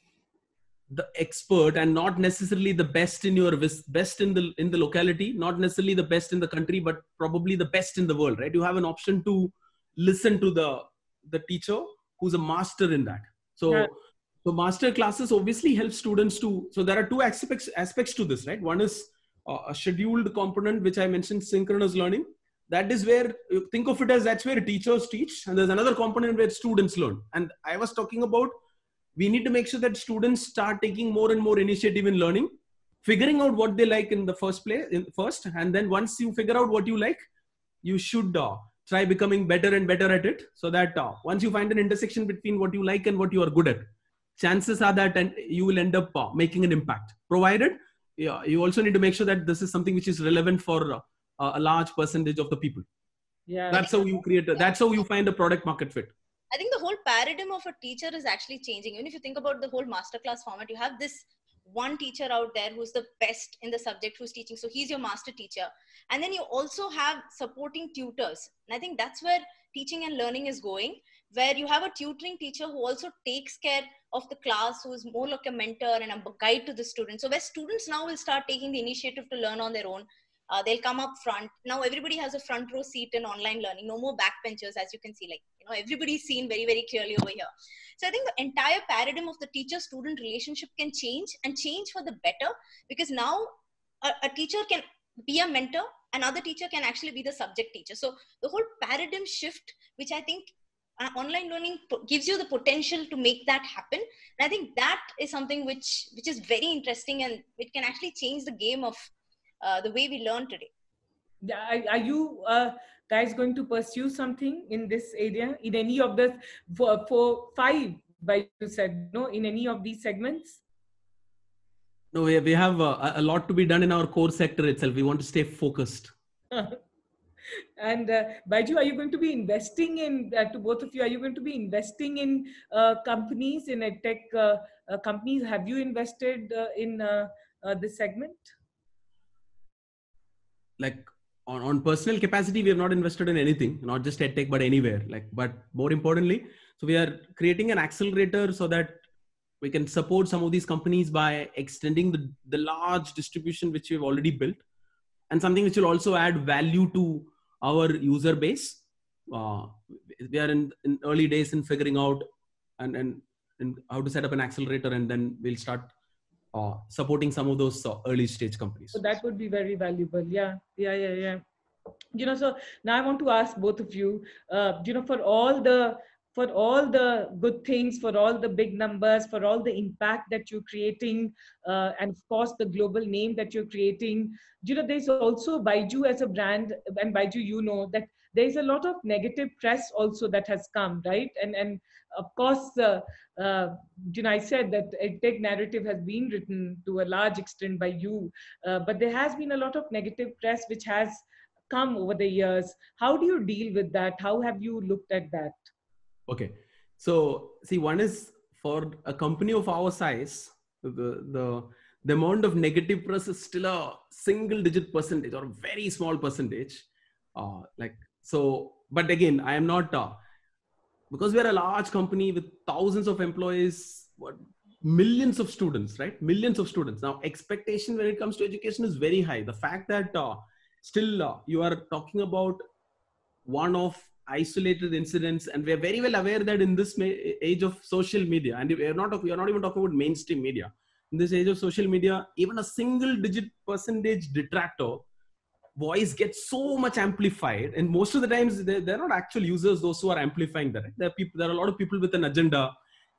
S2: the expert and not necessarily the best in your best in the in the locality, not necessarily the best in the country, but probably the best in the world, right? You have an option to listen to the the teacher who's a master in that. So yeah. So master classes obviously help students to, so there are two aspects aspects to this, right? One is uh, a scheduled component, which I mentioned, synchronous learning. That is where you think of it as, that's where teachers teach, and there's another component where students learn. And I was talking about, we need to make sure that students start taking more and more initiative in learning, figuring out what they like in the first place, in first, and then once you figure out what you like, you should uh, try becoming better and better at it, so that uh, once you find an intersection between what you like and what you are good at, chances are that and you will end up uh, making an impact. Provided, yeah, you also need to make sure that this is something which is relevant for uh, a large percentage of the people.
S1: Yeah,
S2: that's how you create. A, that's how you find a product market fit.
S3: I think the whole paradigm of a teacher is actually changing. Even if you think about the whole masterclass format, you have this one teacher out there who's the best in the subject, who's teaching. So he's your master teacher. And then you also have supporting tutors. And I think that's where teaching and learning is going, where you have a tutoring teacher who also takes care of the class, who's more like a mentor and a guide to the students. So where students now will start taking the initiative to learn on their own. Uh, they'll come up front. Now everybody has a front row seat in online learning. No more backbenchers, as you can see. Like, you know, everybody's seen very, very clearly over here. So I think the entire paradigm of the teacher-student relationship can change, and change for the better, because now a, a teacher can be a mentor, another teacher can actually be the subject teacher. So the whole paradigm shift, which I think uh, online learning gives you the potential to make that happen. And I think that is something which, which is very interesting, and it can actually change the game of Uh, the way we learn today.
S1: Are, are you uh, guys going to pursue something in this area, in any of the four, four five, by you said, no, in any of these segments?
S2: No, we, we have a, a lot to be done in our core sector itself. We want to stay focused.
S1: And uh, Baiju, are you going to be investing in, uh, to both of you, are you going to be investing in uh, companies, in edtech uh, uh, companies? Have you invested uh, in uh, uh, this segment?
S2: Like on, on personal capacity, we have not invested in anything, not just edtech, but anywhere. Like, but more importantly, so we are creating an accelerator so that we can support some of these companies by extending the, the large distribution which we've already built, and something which will also add value to our user base. Uh, we are in, in early days in figuring out and, and, and how to set up an accelerator, and then we'll start Uh, supporting some of those uh, early stage companies.
S1: So that would be very valuable. Yeah, yeah, yeah, yeah. You know, so now I want to ask both of you, uh, you know, for all the, for all the good things, for all the big numbers, for all the impact that you're creating, uh, and of course the global name that you're creating, you know, there's also Baiju as a brand, and Baiju, you know, that there's a lot of negative press also that has come, right? And and of course, uh, uh, you know, I said that edtech narrative has been written to a large extent by you, uh, but there has been a lot of negative press which has come over the years. How do you deal with that? How have you looked at that?
S2: Okay. So see, one is for a company of our size, the, the, the amount of negative press is still a single digit percentage or a very small percentage. Uh, like, so, but again, I am not, uh, because we're a large company with thousands of employees, what, millions of students, right? Millions of students. Now, expectation when it comes to education is very high. The fact that uh, still uh, you are talking about one of isolated incidents, and we're very well aware that in this age of social media, and we're not, we are not even talking about mainstream media, in this age of social media, even a single digit percentage detractor voice gets so much amplified, and most of the times they're, they're not actual users, those who are amplifying that, right? There are people, there are a lot of people with an agenda.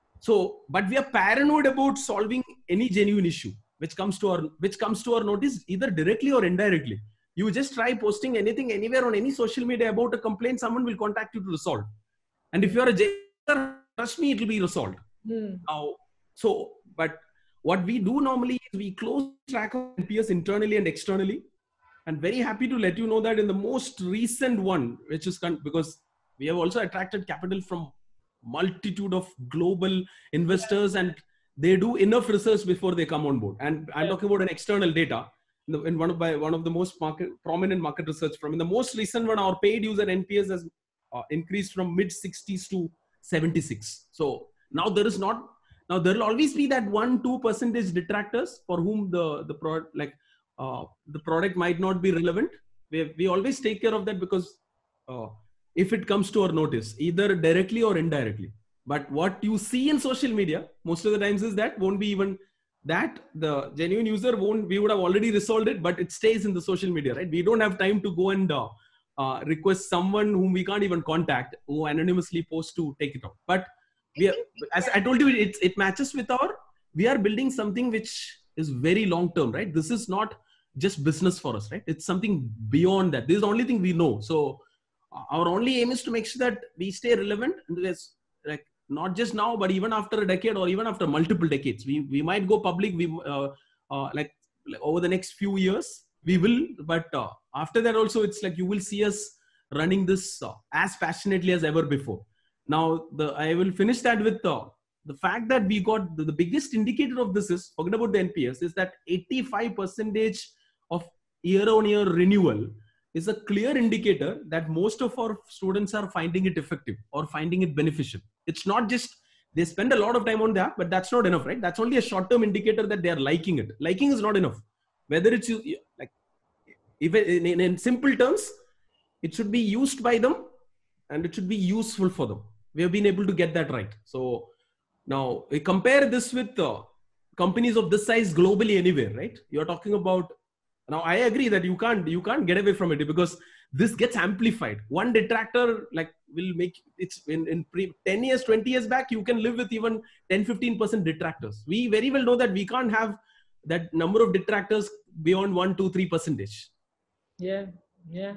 S2: So, but we are paranoid about solving any genuine issue which comes to our, which comes to our notice, either directly or indirectly. You just try posting anything anywhere on any social media about a complaint, someone will contact you to resolve. And if you're a jailer, trust me, it will be resolved.
S1: Hmm.
S2: Now, so, but what we do normally is we close track of N P S internally and externally. And very happy to let you know that in the most recent one, which is con- because we have also attracted capital from multitude of global investors, and they do enough research before they come on board. And I'm talking about an external data in, the, in one of by one of the most market, prominent market research firm. In the most recent one, our paid user N P S has uh, increased from mid sixties to seventy-six. So now there is not, now there will always be that one, two percentage detractors for whom the, the product, like uh, the product might not be relevant. We, we always take care of that, because uh, if it comes to our notice, either directly or indirectly. But what you see in social media, most of the times is that won't be even that the genuine user won't, we would have already resolved it, but it stays in the social media, right? We don't have time to go and uh, uh, request someone whom we can't even contact, who anonymously posts to take it out. But we are, as I told you, it, it matches with our, we are building something which is very long term, right? This is not just business for us, right? It's something beyond that. This is the only thing we know. So our only aim is to make sure that we stay relevant, and there's like not just now, but even after a decade or even after multiple decades. We we might go public. We uh, uh, like, like over the next few years we will, but uh, after that also it's like you will see us running this uh, as passionately as ever before. Now the I will finish that with uh, the fact that we got the, the biggest indicator of this is, forget about the N P S, is that eighty-five percentage of year on year renewal is a clear indicator that most of our students are finding it effective or finding it beneficial. It's not just they spend a lot of time on that, but that's not enough, right? That's only a short-term indicator that they are liking it. Liking is not enough. Whether it's like, even in, in, in simple terms, it should be used by them and it should be useful for them. We have been able to get that right. So now we compare this with uh, companies of this size globally anywhere, right? You're talking about, now I agree that you can't, you can't get away from it, because this gets amplified. One detractor like will make it's in, in pre, ten years, twenty years back, you can live with even ten, fifteen percent detractors. We very well know that we can't have that number of detractors beyond one, two, three percentage.
S1: Yeah, yeah,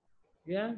S1: yeah.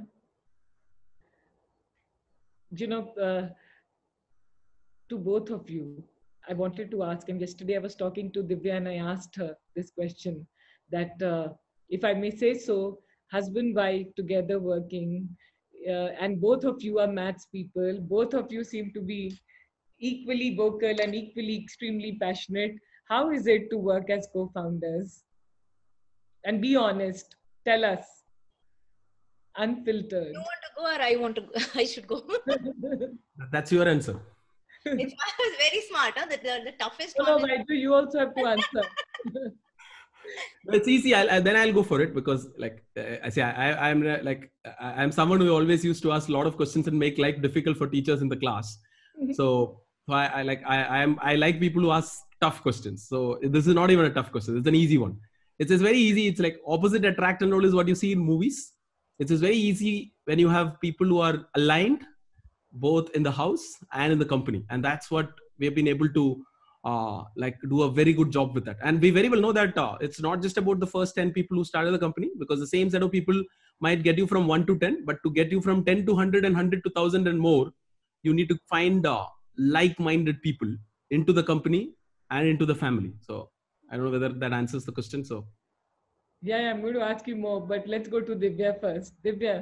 S1: You know, uh, to both of you, I wanted to ask, and yesterday I was talking to Divya and I asked her this question, that uh, if I may say so, husband, wife together working, uh, and both of you are maths people, both of you seem to be equally vocal and equally extremely passionate. How is it to work as co-founders? And be honest, tell us, unfiltered.
S3: You want to go or I want to go? I should go.
S2: That's your answer.
S3: It's, I was very smart. Huh? The, the, the toughest
S1: No,
S3: one.
S1: no, Vaidu, you also have to answer.
S2: It's easy. I'll, I, then I'll go for it, because like uh, I say, I, I'm uh, like I'm someone who always used to ask a lot of questions and make life difficult for teachers in the class. So, so I, I like I I'm I like people who ask tough questions. So this is not even a tough question. It's an easy one. It's, it's very easy. It's like opposite attract and all is what you see in movies. It's just very easy when you have people who are aligned, both in the house and in the company, and that's what we have been able to uh, like do a very good job with that. And we very well know that uh, it's not just about the first ten people who started the company, because the same set of people might get you from one to ten, but to get you from ten to one hundred and one hundred to one thousand and more, you need to find uh, like-minded people into the company and into the family. So I don't know whether that answers the question. So
S1: Yeah, yeah, I'm going to ask you more, but let's go to Divya first. Divya.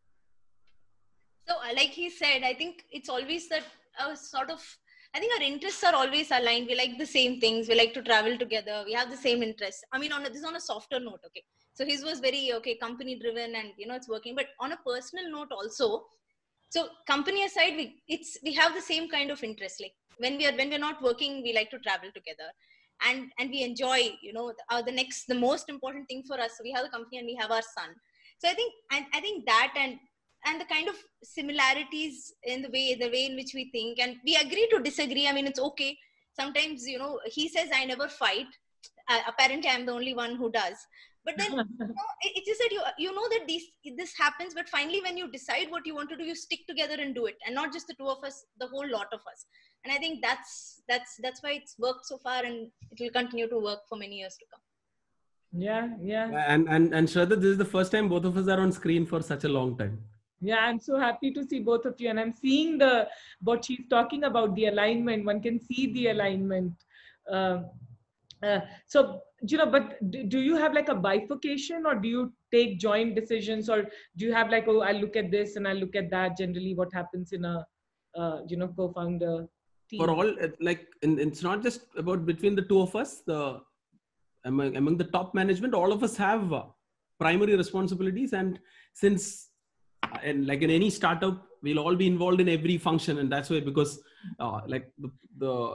S3: So, uh, like he said, I think it's always that uh, sort of, I think our interests are always aligned. We like the same things. We like to travel together. We have the same interests. I mean, on a, this is on a softer note, okay. So his was very, okay, company driven and, you know, it's working. But on a personal note also, so company aside, we, it's, we have the same kind of interest. Like when we are, when we're not working, we like to travel together. And, and we enjoy, you know, the, uh, the next, the most important thing for us. So we have the company and we have our son. So I think, and I think that and, and the kind of similarities in the way the way in which we think, and we agree to disagree. I mean, it's okay. Sometimes, you know, he says I never fight. Uh, apparently I'm the only one who does. But then, you know, it, it's just that you you know that these this happens, but finally when you decide what you want to do, you stick together and do it, and not just the two of us, the whole lot of us. And I think that's that's that's why it's worked so far, and it will continue to work for many years to come.
S1: Yeah, yeah.
S2: And and and Shraddha, this is the first time both of us are on screen for such a long time.
S1: Yeah, I'm so happy to see both of you, and I'm seeing the what she's talking about, the alignment. One can see the alignment. Uh, uh, so you know, but do, do you have like a bifurcation, or do you take joint decisions, or do you have like, oh, I look at this and I look at that? Generally, what happens in a uh, you know co-founder team?
S2: For all, like, in, it's not just about between the two of us. The among among the top management, all of us have uh, primary responsibilities, and since and like in any startup, we'll all be involved in every function, and that's why, because uh, like the, the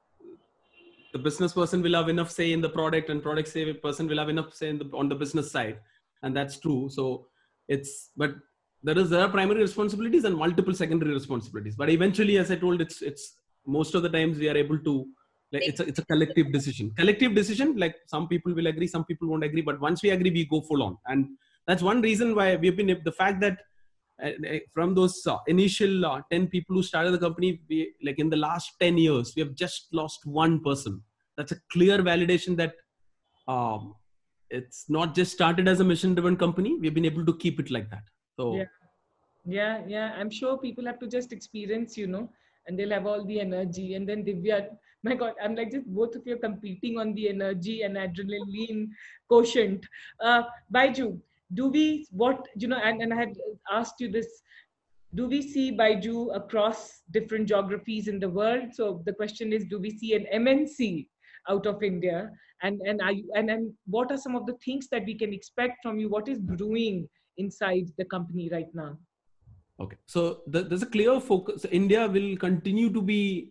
S2: the business person will have enough say in the product, and product say person will have enough say in the, on the business side, and that's true. So it's, but there is there are primary responsibilities and multiple secondary responsibilities, but eventually, as I told, it's it's most of the times we are able to, like, it's a, it's a collective decision collective decision like some people will agree, some people won't agree, but once we agree, we go full on. And that's one reason why we've been, the fact that uh, from those uh, initial uh, ten people who started the company, we, like in the last ten years, we have just lost one person. That's a clear validation that um, it's not just started as a mission driven company. We've been able to keep it like that. So
S1: yeah, yeah, yeah. I'm sure people have to just experience, you know, and they'll have all the energy. And then Divya, my God, I'm like just both of you competing on the energy and adrenaline quotient. Uh, Baiju, do we, what, you know, and, and I had asked you this, do we see Baiju across different geographies in the world? So the question is, do we see an M N C out of India? And, and, are you, and, and what are some of the things that we can expect from you? What is brewing inside the company right now?
S2: okay, so the, there's a clear focus. India will continue to be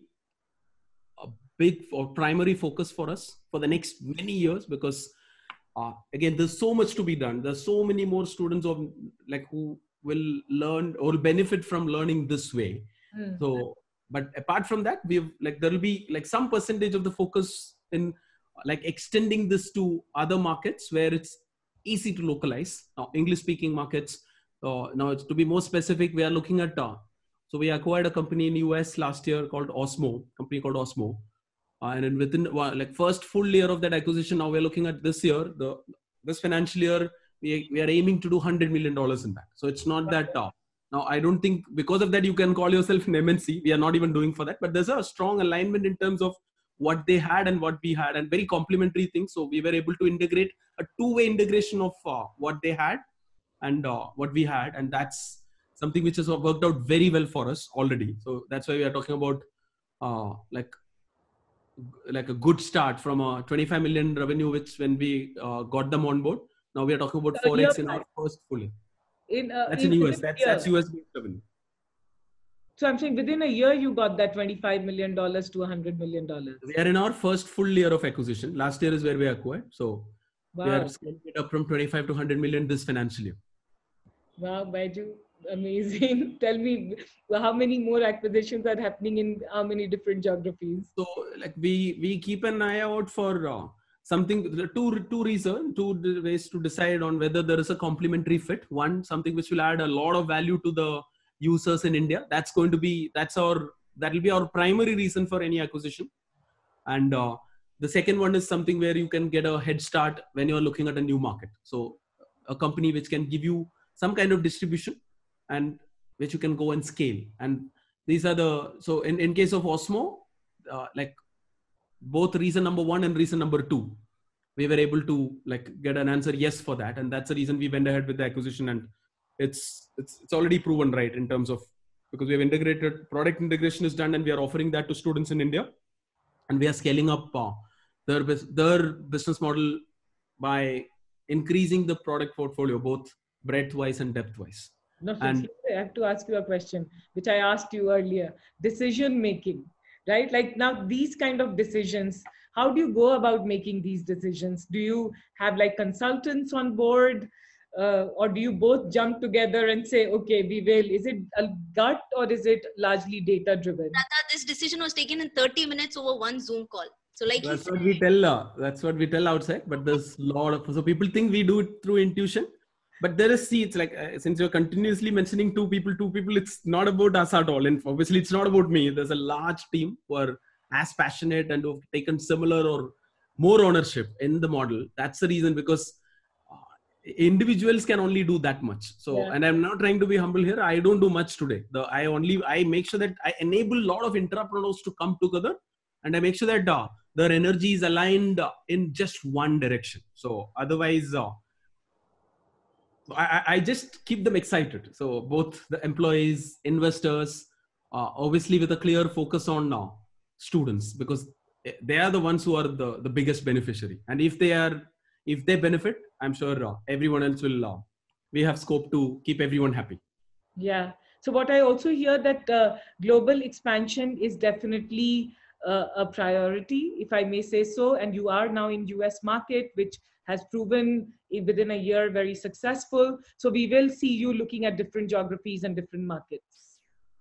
S2: a big or primary focus for us for the next many years, because uh, again, there's so much to be done. There's so many more students of like who will learn or benefit from learning this way. Mm. So, but apart from that, we've like there will be like some percentage of the focus in like extending this to other markets where it's easy to localize. Now, English speaking markets. Uh, now, it's, to be more specific, we are looking at, uh, so we acquired a company in U S last year called Osmo, company called Osmo. Uh, and then within uh, like first full year of that acquisition, now we're looking at this year, the this financial year, we, we are aiming to do one hundred million dollars in that. So it's not that, uh, now I don't think because of that you can call yourself an M N C. We are not even doing for that, but there's a strong alignment in terms of what they had and what we had, and very complementary things. So we were able to integrate a two-way integration of uh, what they had and uh, what we had, and that's something which has worked out very well for us already. So that's why we are talking about uh, like like a good start from a twenty-five million revenue, which when we uh, got them on board, now we are talking about four X in our first full year.
S1: In, uh,
S2: that's
S1: in,
S2: in U S. That's, that's U S based revenue.
S1: So I'm saying within a year, you got that twenty-five million dollars to one hundred million dollars.
S2: We are in our first full year of acquisition. Last year is where we acquired. So wow. We are scaling it up from twenty-five to one hundred million this financial year.
S1: Wow, Baiju, amazing. Tell me, how many more acquisitions are happening in how many different geographies?
S2: So like we, we keep an eye out for uh, something, two, two reasons, two ways to decide on whether there is a complementary fit. One, something which will add a lot of value to the users in India. That's going to be, that's our, that will be our primary reason for any acquisition. And uh, the second one is something where you can get a head start when you're looking at a new market. So a company which can give you some kind of distribution and which you can go and scale. And these are the, so in, in case of Osmo, uh, like both reason number one and reason number two. we were able to like get an answer yes for that, and that's the reason we went ahead with the acquisition. And it's it's it's already proven right in terms of, because we have integrated, product integration is done, and we are offering that to students in India, and we are scaling up uh, their their business model by increasing the product portfolio both breadth wise and depth wise.
S1: No,
S2: and
S1: I have to ask you a question which I asked you earlier. Decision making, right? Like now these kind of decisions, how do you go about making these decisions? Do you have like consultants on board, uh, or do you both jump together and say, okay, we will? Is it a gut or is it largely data driven?
S3: This decision was taken in thirty minutes over one Zoom call. So like
S2: that's
S3: he
S2: what we tell. Uh, that's what we tell outside. But there's a lot of, so people think we do it through intuition. But there is, see, it's like, uh, since you're continuously mentioning two people, two people, it's not about us at all. And obviously it's not about me. There's a large team who are as passionate and who have taken similar or more ownership in the model. That's the reason, because uh, individuals can only do that much. So, yeah. And I'm not trying to be humble here. I don't do much today. The, I only, I make sure that I enable a lot of entrepreneurs to come together, and I make sure that uh, their energy is aligned uh, in just one direction. So otherwise, uh, I, I just keep them excited. So both the employees, investors, uh, obviously with a clear focus on uh, students, because they are the ones who are the, the biggest beneficiary. And if they are, if they benefit, I'm sure uh, everyone else will, uh, we have scope to keep everyone happy.
S1: Yeah. So what I also hear that uh, global expansion is definitely uh, a priority, if I may say so. And you are now in U S market, which has proven within a year very successful. So we will see you looking at different geographies and different markets.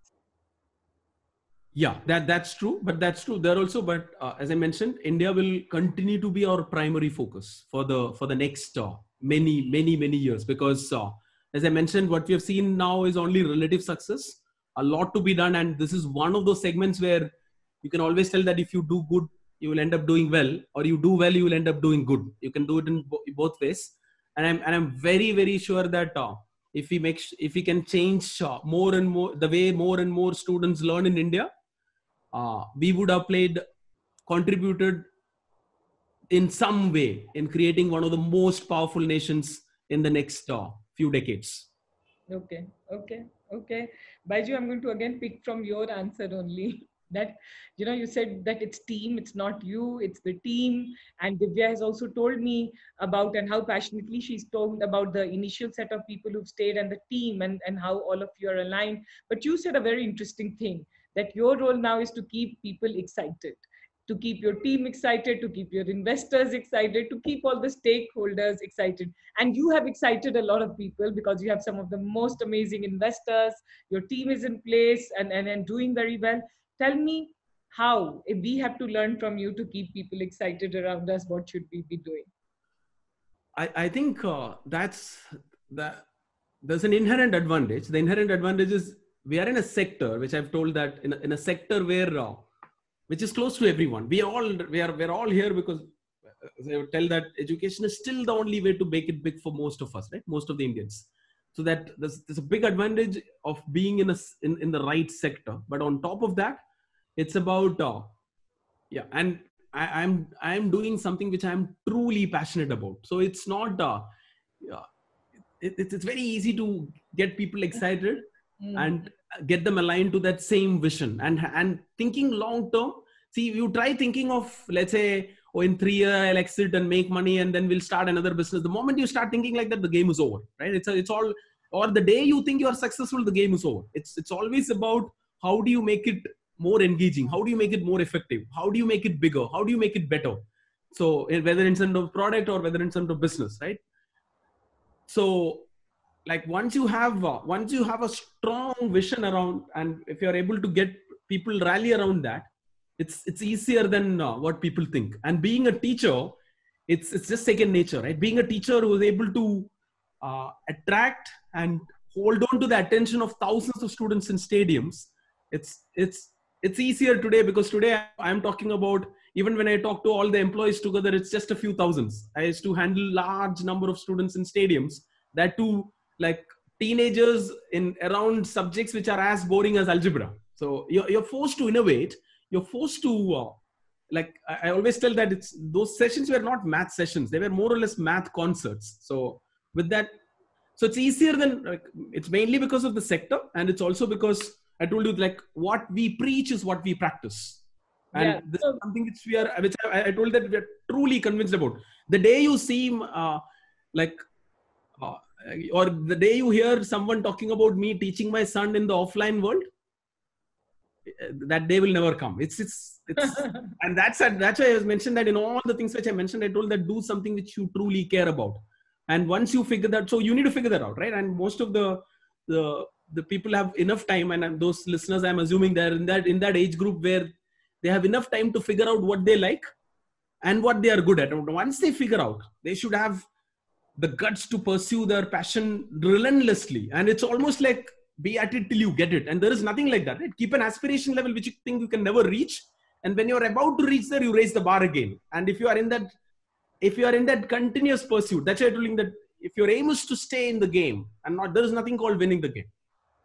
S2: Yeah, that, that's true. But that's true there also. But uh, as I mentioned, India will continue to be our primary focus for the, for the next uh, many, many, many years. Because uh, as I mentioned, what we have seen now is only relative success, a lot to be done. And this is one of those segments where you can always tell that if you do good, you will end up doing well, or you do well, you will end up doing good. You can do it in bo both ways. And I'm, and I'm very, very sure that uh, if we make, if we can change uh, more and more, the way more and more students learn in India, uh, we would have played, contributed in some way in creating one of the most powerful nations in the next uh, few decades.
S1: Okay, okay, okay. Baiju, I'm going to again pick from your answer only. That, you know, you said that it's team, it's not you, it's the team. And Divya has also told me about, and how passionately she's told about the initial set of people who've stayed and the team, and, and how all of you are aligned. But you said a very interesting thing, that your role now is to keep people excited, to keep your team excited, to keep your investors excited, to keep all the stakeholders excited. And you have excited a lot of people, because you have some of the most amazing investors, your team is in place and, and, and doing very well. Tell me how, if we have to learn from you to keep people excited around us, what should we be doing?
S2: I, I think uh, that's, that there's an inherent advantage. The inherent advantage is we are in a sector, which I've told that in a, in a sector where, uh, which is close to everyone. We all, we are, we're all here because I would tell that education is still the only way to make it big for most of us, right? Most of the Indians. So that there's, there's a big advantage of being in a, in, in the right sector. But on top of that, it's about, uh, yeah, and I, I'm, I'm doing something which I'm truly passionate about. So it's not, uh, yeah, it, it's, it's very easy to get people excited mm. and get them aligned to that same vision, and, and thinking long term. See, you try thinking of, let's say, oh, in three years I'll exit and make money and then we'll start another business. The moment you start thinking like that, the game is over, right? It's a, it's all, or the day you think you are successful, the game is over. It's, it's always about how do you make it more engaging? How do you make it more effective? How do you make it bigger? How do you make it better? So whether in terms of product or whether in terms of business, right? So like once you have, uh, once you have a strong vision around, and if you're able to get people rally around that, it's, it's easier than uh, what people think. And being a teacher, it's, it's just second nature, right? Being a teacher who is able to uh, attract and hold on to the attention of thousands of students in stadiums. It's, it's, it's easier today, because today I'm talking about, even when I talk to all the employees together, it's just a few thousands. I used to handle large number of students in stadiums, that too, like teenagers in around subjects which are as boring as algebra. So you're, you're forced to innovate. You're forced to uh, like I, I always tell that it's those sessions were not math sessions. They were more or less math concerts. So with that, so it's easier than, like, it's mainly because of the sector. And it's also because I told you, like, what we preach is what we practice. And
S1: Yeah.
S2: this
S1: So,
S2: is something which we are, which I, I told that we are truly convinced about. The day you see, uh, like, uh, or the day you hear someone talking about me teaching my son in the offline world, that day will never come. It's, it's, it's, and that's, that's why I was mentioned that in all the things which I mentioned, I told that do something which you truly care about. And once you figure that, so you need to figure that out, right? And most of the, the, the people have enough time, and those listeners, I'm assuming they're in that, in that age group where they have enough time to figure out what they like and what they are good at. And once they figure out, they should have the guts to pursue their passion relentlessly. And it's almost like be at it till you get it. And there is nothing like that, right? Keep an aspiration level which you think you can never reach. And when you're about to reach there, you raise the bar again. And if you are in that, if you are in that continuous pursuit, that's why I'm telling that if your aim is to stay in the game and not, there is nothing called winning the game.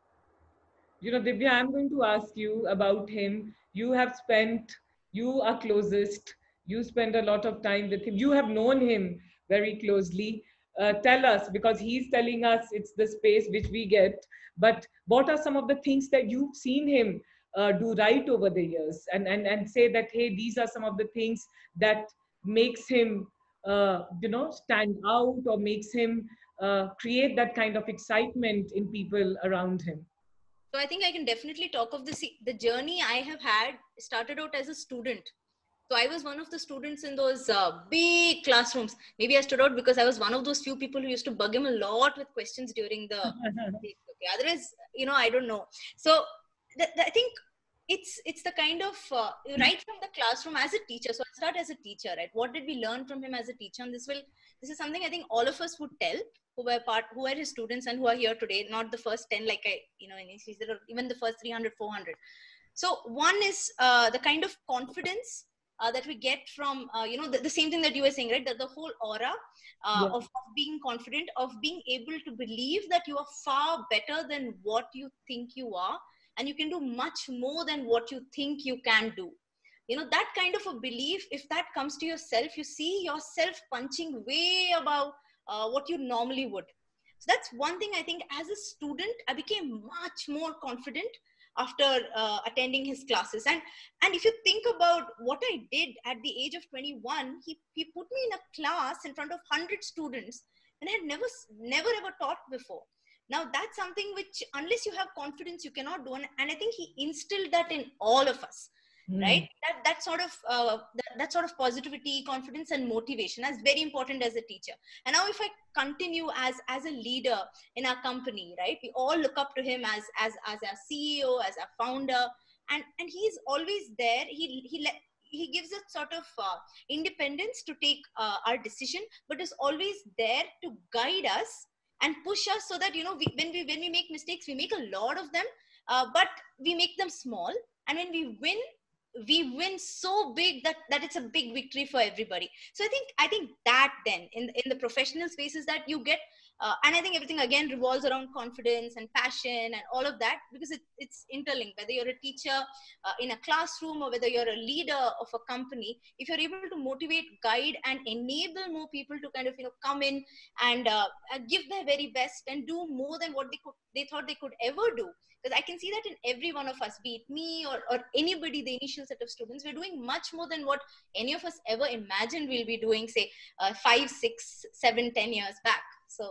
S1: You know, Divya, I'm going to ask you about him. You have spent, you are closest. You spend a lot of time with him. You have known him very closely. Uh, tell us, because he's telling us it's the space which we get. But what are some of the things that you've seen him uh, do right over the years? And, and, and say that, hey, these are some of the things that makes him, uh, you know, stand out, or makes him uh, create that kind of excitement in people around him.
S3: So I think I can definitely talk of the, the journey I have had started out as a student. So I was one of the students in those uh, big classrooms. Maybe I stood out because I was one of those few people who used to bug him a lot with questions during the, okay, otherwise, you know, I don't know. So the, the, I think it's, it's the kind of, uh, right from the classroom as a teacher. So I'll start as a teacher, right? What did we learn from him as a teacher? And this will, this is something I think all of us would tell, who were part, who are his students and who are here today, not the first ten, like I, you know, even the first three hundred, four hundred. So one is uh, the kind of confidence uh, that we get from, uh, you know, the, the same thing that you were saying, right? The, the whole aura uh, yeah. of, of being confident, of being able to believe that you are far better than what you think you are. And you can do much more than what you think you can do. You know, that kind of a belief, if that comes to yourself, you see yourself punching way above Uh, what you normally would. So that's one thing I think as a student, I became much more confident after uh, attending his classes. And, and if you think about what I did at the age of twenty-one, he, he put me in a class in front of one hundred students and I had never, never ever taught before. Now that's something which, unless you have confidence, you cannot do. And, and I think he instilled that in all of us. Mm. Right, that that sort of uh, that, that sort of positivity, confidence, and motivation is very important as a teacher. And now, if I continue as as a leader in our company, right, we all look up to him as as as our C E O, as our founder, and and he's always there. He he let. He gives us sort of uh, independence to take uh, our decision, but is always there to guide us and push us so that, you know, we, when we when we make mistakes, we make a lot of them, uh, but we make them small. And when we win, we win so big that that it's a big victory for everybody. So I think I think that then in in the professional spaces that you get, uh, and I think everything again revolves around confidence and passion and all of that, because it, it's interlinked. Whether you're a teacher uh, in a classroom or whether you're a leader of a company, if you're able to motivate, guide, and enable more people to kind of, you know, come in and uh, give their very best and do more than what they could they thought they could ever do. Because I can see that in every one of us, be it me or, or anybody, the initial set of students, we're doing much more than what any of us ever imagined we'll be doing, say, uh, five, six, seven, ten years back. So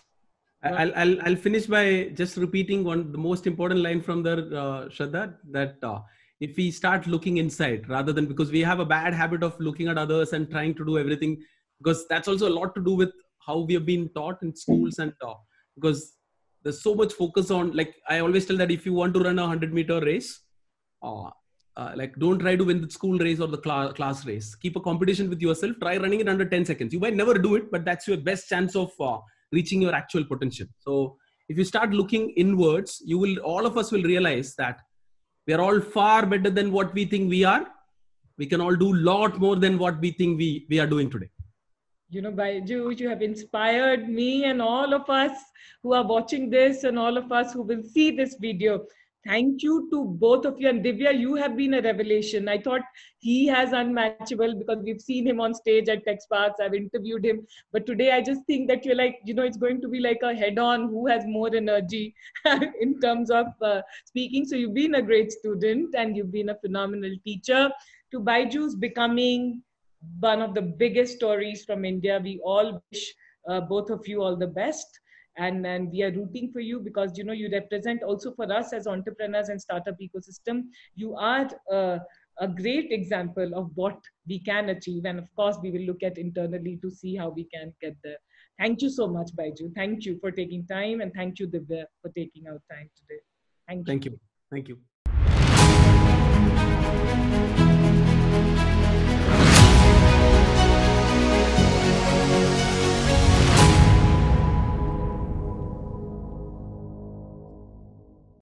S2: I'll, I'll, I'll finish by just repeating one, the most important line from the uh, Shraddha, that uh, if we start looking inside rather than, because we have a bad habit of looking at others and trying to do everything, because that's also a lot to do with how we have been taught in schools. And uh, because there's so much focus on, like, I always tell that if you want to run a hundred meter race, uh, uh, like, don't try to win the school race or the cl- class race. Keep a competition with yourself. Try running it under ten seconds. You might never do it, but that's your best chance of uh, reaching your actual potential. So if you start looking inwards, you will, all of us will realize that we are all far better than what we think we are. We can all do a lot more than what we think we, we are doing today.
S1: You know, Baiju, you have inspired me and all of us who are watching this and all of us who will see this video Thank you to both of you. And Divya, you have been a revelation. I thought he has unmatchable because we've seen him on stage at TechSparks. I've interviewed him. But today I just think that you're like, you know, it's going to be like a head-on who has more energy in terms of uh, speaking. So you've been a great student and you've been a phenomenal teacher. To Byju's becoming one of the biggest stories from India, we all wish uh, both of you all the best. And, and we are rooting for you because, you know, you represent also for us as entrepreneurs and startup ecosystem. You are uh, a great example of what we can achieve. And of course, we will look at internally to see how we can get there. Thank you so much, Byju. Thank you for taking time. And thank you, Divya, for taking our time today. Thank you.
S2: Thank you. Thank you.